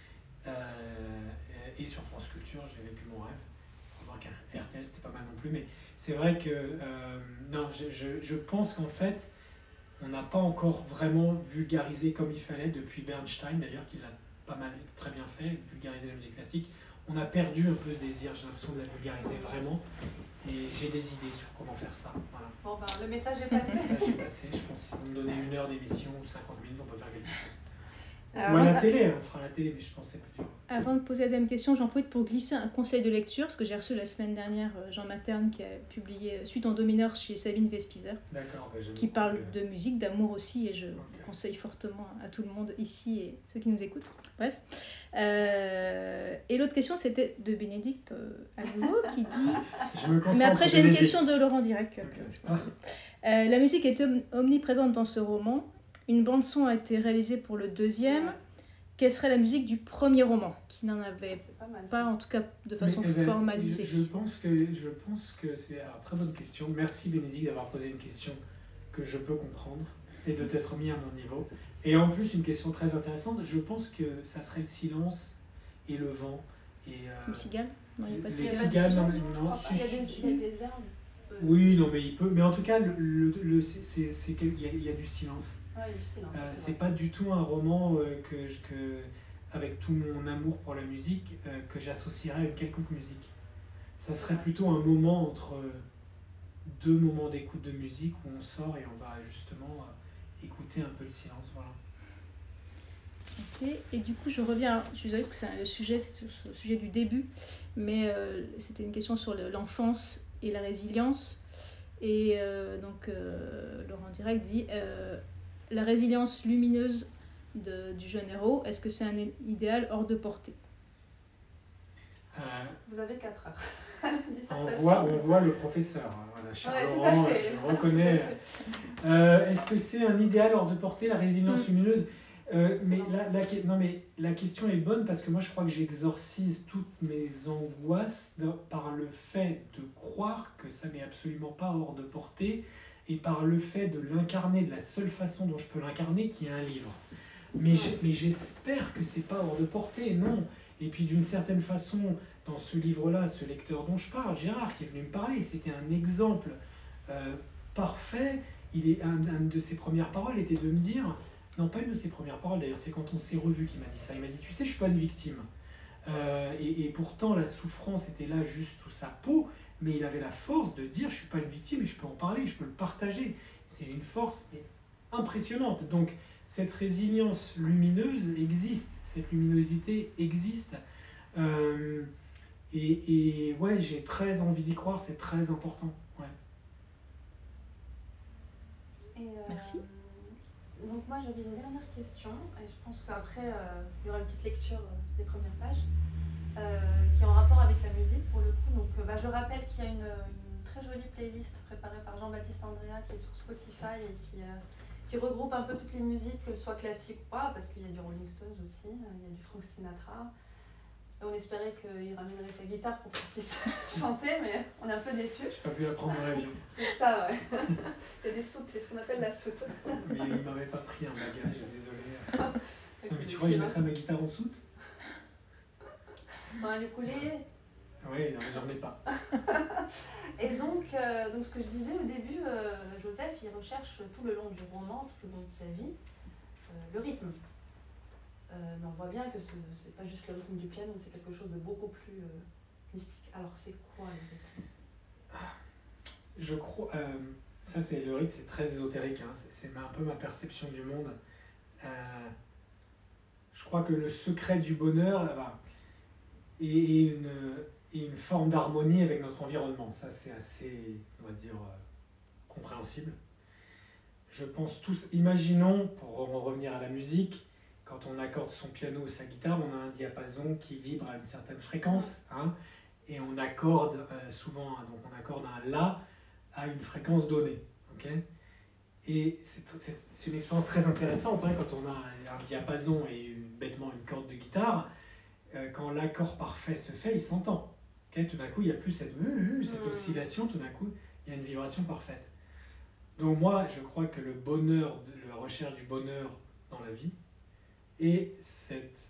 Speaker 2: Euh, et sur France Culture, j'ai vécu mon rêve. R T L, c'était pas mal non plus, mais c'est vrai que euh, non, je, je, je pense qu'en fait, on n'a pas encore vraiment vulgarisé comme il fallait depuis Bernstein, d'ailleurs, qui l'a pas mal, très bien fait, vulgariser la musique classique. On a perdu un peu ce désir, j'ai l'impression de la vulgariser vraiment, et j'ai des idées sur comment faire ça. Voilà.
Speaker 3: Bon, ben, le message est passé.
Speaker 2: Le message est passé, je pense que si vous me donnez une heure d'émission ou cinquante minutes, on peut faire quelque chose.
Speaker 1: Alors,
Speaker 2: ou à la télé, on fera la télé, mais je pense que c'est plus dur.
Speaker 1: Avant de poser la deuxième question, j'en profite pour glisser un conseil de lecture, parce que j'ai reçu la semaine dernière Jean Materne qui a publié Suite en do mineur chez Sabine Vespizer,
Speaker 2: bah,
Speaker 1: qui parle de musique, d'amour aussi, et je okay. conseille fortement à tout le monde ici et ceux qui nous écoutent. Bref. Euh, et l'autre question, c'était de Bénédicte euh, à nouveau, qui dit...
Speaker 2: Je me
Speaker 1: mais après, j'ai une question de Laurent Dirac.
Speaker 2: Okay.
Speaker 1: Que je ah. euh, la musique est omniprésente dans ce roman. Une bande-son a été réalisée pour le deuxième. Ouais. Quelle serait la musique du premier roman, qui n'en avait pas, mal, pas, en tout cas de façon
Speaker 2: Mais,
Speaker 1: formalisée?
Speaker 2: Je, je pense que, je pense que c'est une très bonne question. Merci Bénédicte d'avoir posé une question que je peux comprendre et de t'être mis à mon niveau. Et en plus, une question très intéressante, je pense que ça serait le silence et le vent. Et, euh,
Speaker 1: le cigale? Non, il n'y a pas de
Speaker 2: les
Speaker 1: cigale.
Speaker 2: cigales, non, non,
Speaker 3: si, il, y a des, il y a des arbres. Euh...
Speaker 2: Oui, non, mais il peut. Mais en tout cas, le, le, le, c'est, c'est, il, y a, il y a du silence.
Speaker 3: Ouais, il y a du silence.
Speaker 2: Euh,
Speaker 3: c'est
Speaker 2: c'est pas du tout un roman euh, que, que, avec tout mon amour pour la musique, euh, que j'associerais à une quelconque musique. Ça serait plutôt un moment entre deux moments d'écoute de musique où on sort et on va justement euh, écouter un peu le silence. Voilà.
Speaker 1: Ok, et du coup je reviens, alors, je suis désolée parce que c'est le sujet, c'est le sujet du début, mais euh, c'était une question sur le, l'enfance et la résilience. Et euh, donc euh, Laurent Dirac dit euh, la résilience lumineuse de, du jeune héros, est-ce que c'est un idéal hors de portée?
Speaker 3: euh, Vous avez quatre heures.
Speaker 2: on, voit, on voit le professeur, voilà, Charles
Speaker 3: ouais,
Speaker 2: Laurent, je reconnais. Euh, est-ce que c'est un idéal hors de portée, la résilience mmh. lumineuse? Euh, mais la, la, non, mais la question est bonne parce que moi je crois que j'exorcise toutes mes angoisses de, par le fait de croire que ça n'est absolument pas hors de portée et par le fait de l'incarner de la seule façon dont je peux l'incarner, qui est un livre. Mais, mais j'espère que c'est pas hors de portée, non. Et puis d'une certaine façon, dans ce livre-là, ce lecteur dont je parle, Gérard, qui est venu me parler, c'était un exemple euh, parfait. Il est, un, un de ses premières paroles était de me dire... Non, pas une de ses premières paroles d'ailleurs, c'est quand on s'est revu qu'il m'a dit ça. Il m'a dit, tu sais, je suis pas une victime. Euh, et, et pourtant, la souffrance était là juste sous sa peau, mais il avait la force de dire, je suis pas une victime et je peux en parler, je peux le partager. C'est une force impressionnante. Donc, cette résilience lumineuse existe, cette luminosité existe. Euh, et, et ouais, j'ai très envie d'y croire, c'est très important. Ouais.
Speaker 3: Et euh...
Speaker 1: Merci.
Speaker 3: Donc moi j'avais une dernière question, et je pense qu'après euh, il y aura une petite lecture euh, des premières pages, euh, qui est en rapport avec la musique pour le coup. Donc euh, bah, je rappelle qu'il y a une, une très jolie playlist préparée par Jean-Baptiste Andrea qui est sur Spotify et qui, euh, qui regroupe un peu toutes les musiques, qu'elles soient classiques ou pas, parce qu'il y a du Rolling Stones aussi, euh, il y a du Frank Sinatra, On espérait qu'il ramènerait sa guitare pour qu'on puisse chanter, mais on est un peu déçus.
Speaker 2: J'ai pas pu la prendre dans l'avion.
Speaker 3: C'est ça, ouais. Il y a des soutes, c'est ce qu'on appelle la soute.
Speaker 2: Mais il m'avait pas pris un bagage, désolé. Non, mais tu crois que je mettrais ma guitare en soute?
Speaker 3: Un ukulélé.
Speaker 2: Oui, non, mais j'en ai pas.
Speaker 3: Et donc, euh, donc, ce que je disais au début, euh, Joseph, il recherche tout le long du roman, tout le long de sa vie, euh, le rythme. Euh, mais on voit bien que ce n'est pas juste le rythme du piano, c'est quelque chose de beaucoup plus euh, mystique. Alors, c'est quoi le rythme?
Speaker 2: Je crois... Euh, ça, c'est le rythme, c'est très ésotérique. Hein, c'est un peu ma perception du monde. Euh, je crois que le secret du bonheur là, est une... et une forme d'harmonie avec notre environnement. Ça, c'est assez, on va dire, euh, compréhensible. Je pense tous, imaginons, pour en revenir à la musique, quand on accorde son piano ou sa guitare, on a un diapason qui vibre à une certaine fréquence, hein, et on accorde euh, souvent, donc on accorde un La à une fréquence donnée. Okay, et c'est une expérience très intéressante, hein, quand on a un diapason et une, bêtement une corde de guitare, euh, quand l'accord parfait se fait, il s'entend. Okay, tout d'un coup, il n'y a plus cette, cette oscillation, tout d'un coup, il y a une vibration parfaite. Donc moi, je crois que le bonheur, la recherche du bonheur dans la vie, et cet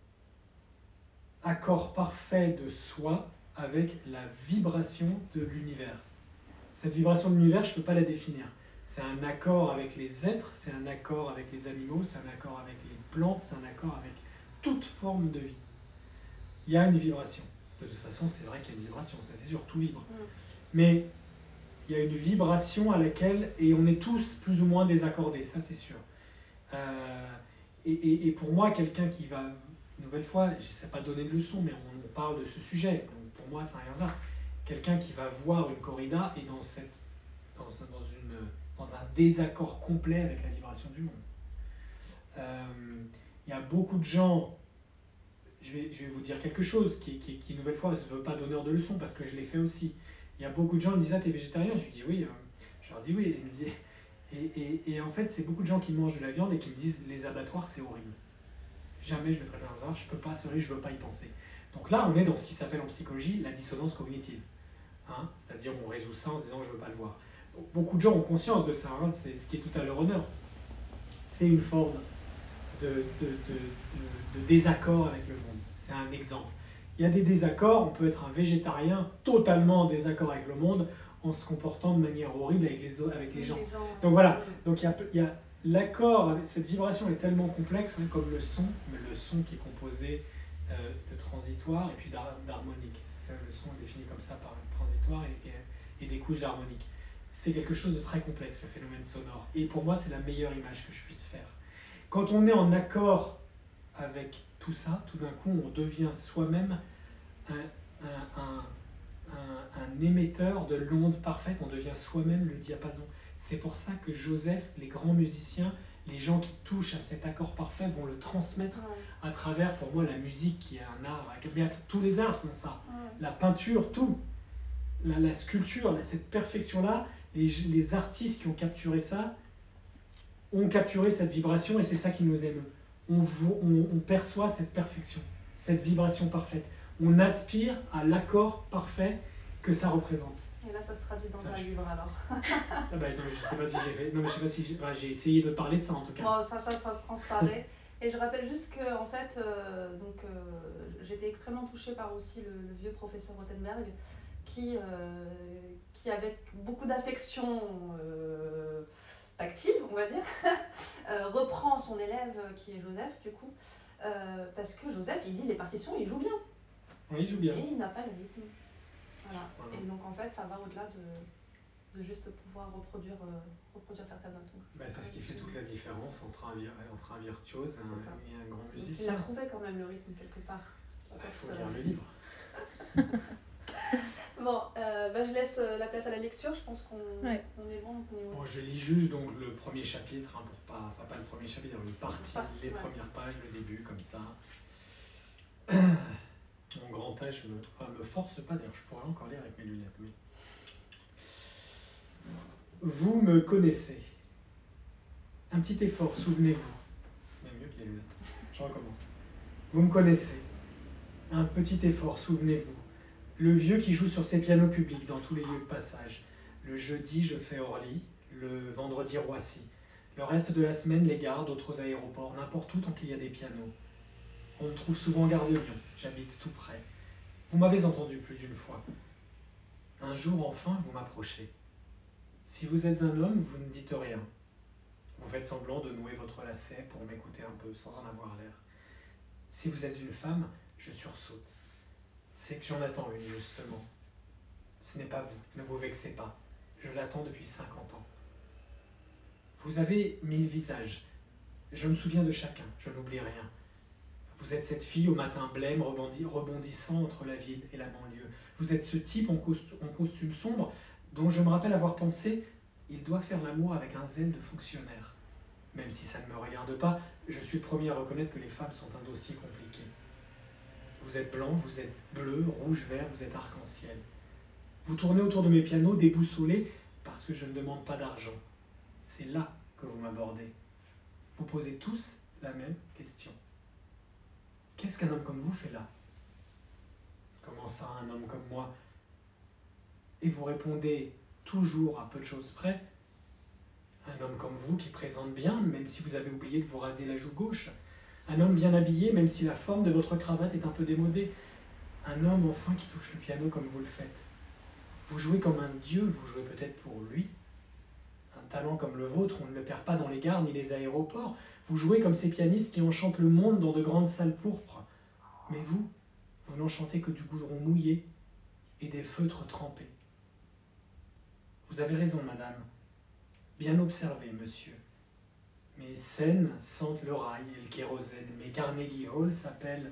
Speaker 2: accord parfait de soi avec la vibration de l'univers. Cette vibration de l'univers, je ne peux pas la définir. C'est un accord avec les êtres, c'est un accord avec les animaux, c'est un accord avec les plantes, c'est un accord avec toute forme de vie. Il y a une vibration. De toute façon, c'est vrai qu'il y a une vibration, ça c'est sûr, tout vibre. Mm. Mais il y a une vibration à laquelle, et on est tous plus ou moins désaccordés, ça c'est sûr. Euh, et, et, et pour moi, quelqu'un qui va, une nouvelle fois, je ne sais pas donner de leçon, mais on, on parle de ce sujet, donc pour moi c'est un hasard. Quelqu'un qui va voir une corrida et dans, cette, dans, dans, une, dans un désaccord complet avec la vibration du monde. Euh, il y a beaucoup de gens, je vais, je vais vous dire quelque chose qui, qui, qui une nouvelle fois, ne veut pas donneur de leçon parce que je l'ai fait aussi. Il y a beaucoup de gens qui me disent « Ah, t'es végétarien ?» Je lui dis « Oui. » Je leur dis « Oui. » Et, me disent, et, et, et en fait, c'est beaucoup de gens qui mangent de la viande et qui me disent « Les abattoirs, c'est horrible. Jamais je mettrai un abattoir, je ne peux pas, sorry, je ne veux pas y penser. » Donc là, on est dans ce qui s'appelle en psychologie la dissonance cognitive. Hein, c'est-à-dire on résout ça en disant je ne veux pas le voir. Donc, beaucoup de gens ont conscience de ça, hein, c'est ce qui est tout à leur honneur. C'est une forme de, de, de, de, de désaccord avec le monde. C'est un exemple. Il y a des désaccords, on peut être un végétarien totalement en désaccord avec le monde en se comportant de manière horrible avec les, avec les gens. Donc voilà, donc il y a, il y a l'accord, cette vibration est tellement complexe, hein, comme le son, mais le son qui est composé euh, de transitoire et puis d'harmonique. Le son est défini comme ça par un transitoire et, et, et des couches d'harmonique. C'est quelque chose de très complexe, le phénomène sonore. Et pour moi, c'est la meilleure image que je puisse faire. Quand on est en accord avec tout ça, tout d'un coup, on devient soi-même un, un, un, un, un émetteur de l'onde parfaite, on devient soi-même le diapason. C'est pour ça que Joseph, les grands musiciens, les gens qui touchent à cet accord parfait vont le transmettre à travers, pour moi, la musique qui est un art, tous les arts ont ça, la peinture, tout, la, la sculpture, la, cette perfection-là, les, les artistes qui ont capturé ça, ont capturé cette vibration et c'est ça qui nous émeut. On, on, on perçoit cette perfection, cette vibration parfaite. On aspire à l'accord parfait que ça représente.
Speaker 3: Et là, ça se traduit dans un livre, alors.
Speaker 2: Ah bah, non, mais je sais pas si j'ai fait. Non, mais je sais pas si j'ai bah, j'ai essayé de parler de ça en tout cas.
Speaker 3: Bon, ça, ça, ça transparaît. Et je rappelle juste que, en fait, euh, donc, euh, j'étais extrêmement touchée par aussi le, le vieux professeur Rothenberg, qui, euh, qui avec beaucoup d'affection euh, tactile, on va dire, euh, reprend son élève qui est Joseph, du coup, euh, parce que Joseph, il lit les partitions, il joue bien.
Speaker 2: Oui, il joue bien.
Speaker 3: Et il n'a pas le rythme. Voilà. Voilà. Et donc en fait, ça va au-delà de, de juste pouvoir reproduire, euh, reproduire certaines notes.
Speaker 2: Bah, c'est ce qui fait toute la différence entre un, vir entre un virtuose et un, et un grand musicien.
Speaker 3: Il a trouvé quand même le rythme quelque part.
Speaker 2: Il bah, faut lire le livre.
Speaker 3: Bon, euh, bah, je laisse la place à la lecture, je pense qu'on
Speaker 1: ouais.
Speaker 3: on est bon. On est bon.
Speaker 2: Bon, je lis juste donc, le premier chapitre, hein, pour pas, enfin pas le premier chapitre, une partie, partie les ouais. premières pages, le début, comme ça. Mon grand âge me, enfin, me force pas, d'ailleurs je pourrais encore lire avec mes lunettes. Mais... Vous me connaissez. Un petit effort, souvenez-vous. Même mieux que les lunettes. Je recommence. Vous me connaissez. Un petit effort, souvenez-vous. Le vieux qui joue sur ses pianos publics dans tous les lieux de passage. Le jeudi, je fais Orly, le vendredi, Roissy. Le reste de la semaine, les gares, d'autres aéroports, n'importe où tant qu'il y a des pianos. On me trouve souvent gare de Lyon, j'habite tout près. Vous m'avez entendu plus d'une fois. Un jour, enfin, vous m'approchez. Si vous êtes un homme, vous ne dites rien. Vous faites semblant de nouer votre lacet pour m'écouter un peu, sans en avoir l'air. Si vous êtes une femme, je sursaute. C'est que j'en attends une, justement. Ce n'est pas vous, ne vous vexez pas. Je l'attends depuis cinquante ans. Vous avez mille visages. Je me souviens de chacun, je n'oublie rien. Vous êtes cette fille au matin blême, rebondi, rebondissant entre la ville et la banlieue. Vous êtes ce type en, costu en costume sombre dont je me rappelle avoir pensé « il doit faire l'amour avec un zèle de fonctionnaire ». Même si ça ne me regarde pas, je suis le premier à reconnaître que les femmes sont un dossier compliqué. Vous êtes blanc, vous êtes bleu, rouge, vert, vous êtes arc-en-ciel. Vous tournez autour de mes pianos déboussolés parce que je ne demande pas d'argent. C'est là que vous m'abordez. Vous posez tous la même question. Qu'est-ce qu'un homme comme vous fait là? Comment ça, un homme comme moi? Et vous répondez toujours à peu de choses près. Un homme comme vous qui présente bien, même si vous avez oublié de vous raser la joue gauche. Un homme bien habillé, même si la forme de votre cravate est un peu démodée. Un homme enfin qui touche le piano comme vous le faites. Vous jouez comme un dieu, vous jouez peut-être pour lui. Un talent comme le vôtre, on ne le perd pas dans les gares ni les aéroports. Vous jouez comme ces pianistes qui enchantent le monde dans de grandes salles pourpres. Mais vous, vous n'enchantez que du goudron mouillé et des feutres trempés. Vous avez raison, madame. Bien observé, monsieur. Mes scènes sentent le rail et le kérosène. Mes Carnegie Hall s'appellent...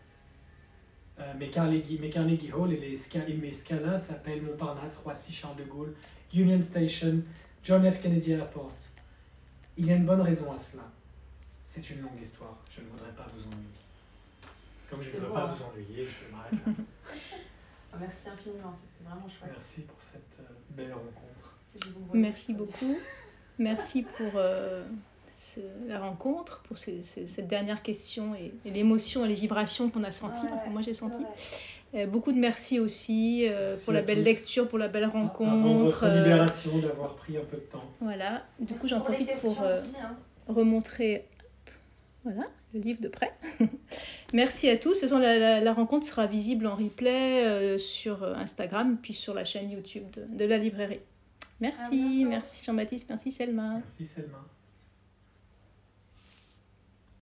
Speaker 2: Euh, mes, Carnegie, mes Carnegie Hall et, les Sca et mes Scala s'appellent Montparnasse, Roissy, Charles de Gaulle, Union Station, John F. Kennedy Airport. Il y a une bonne raison à cela. C'est une longue histoire. Je ne voudrais pas vous ennuyer. Comme je ne veux bon, pas hein. vous ennuyer, je m'arrête là.
Speaker 3: Merci infiniment, c'était vraiment chouette.
Speaker 2: Merci pour cette euh, belle rencontre.
Speaker 3: Si je vous vois,
Speaker 1: Merci beaucoup. Merci pour euh, ce, la rencontre, pour ce, ce, cette dernière question et, et l'émotion et les vibrations qu'on a senties.
Speaker 3: Ouais,
Speaker 1: enfin, moi, j'ai senti.
Speaker 3: Ouais.
Speaker 1: Euh, beaucoup de merci aussi euh,
Speaker 2: merci
Speaker 1: pour la belle
Speaker 2: tous.
Speaker 1: lecture, pour la belle rencontre.
Speaker 2: Avant votre libération, d'avoir pris un peu de temps.
Speaker 1: Voilà. Du
Speaker 3: merci
Speaker 1: coup, j'en profite pour euh,
Speaker 3: aussi, hein.
Speaker 1: remontrer voilà, le livre de près. Merci à tous. De toute façon, la, la, la rencontre sera visible en replay euh, sur Instagram, puis sur la chaîne YouTube de, de la librairie. Merci, merci Jean-Baptiste, merci Selma.
Speaker 2: Merci Selma.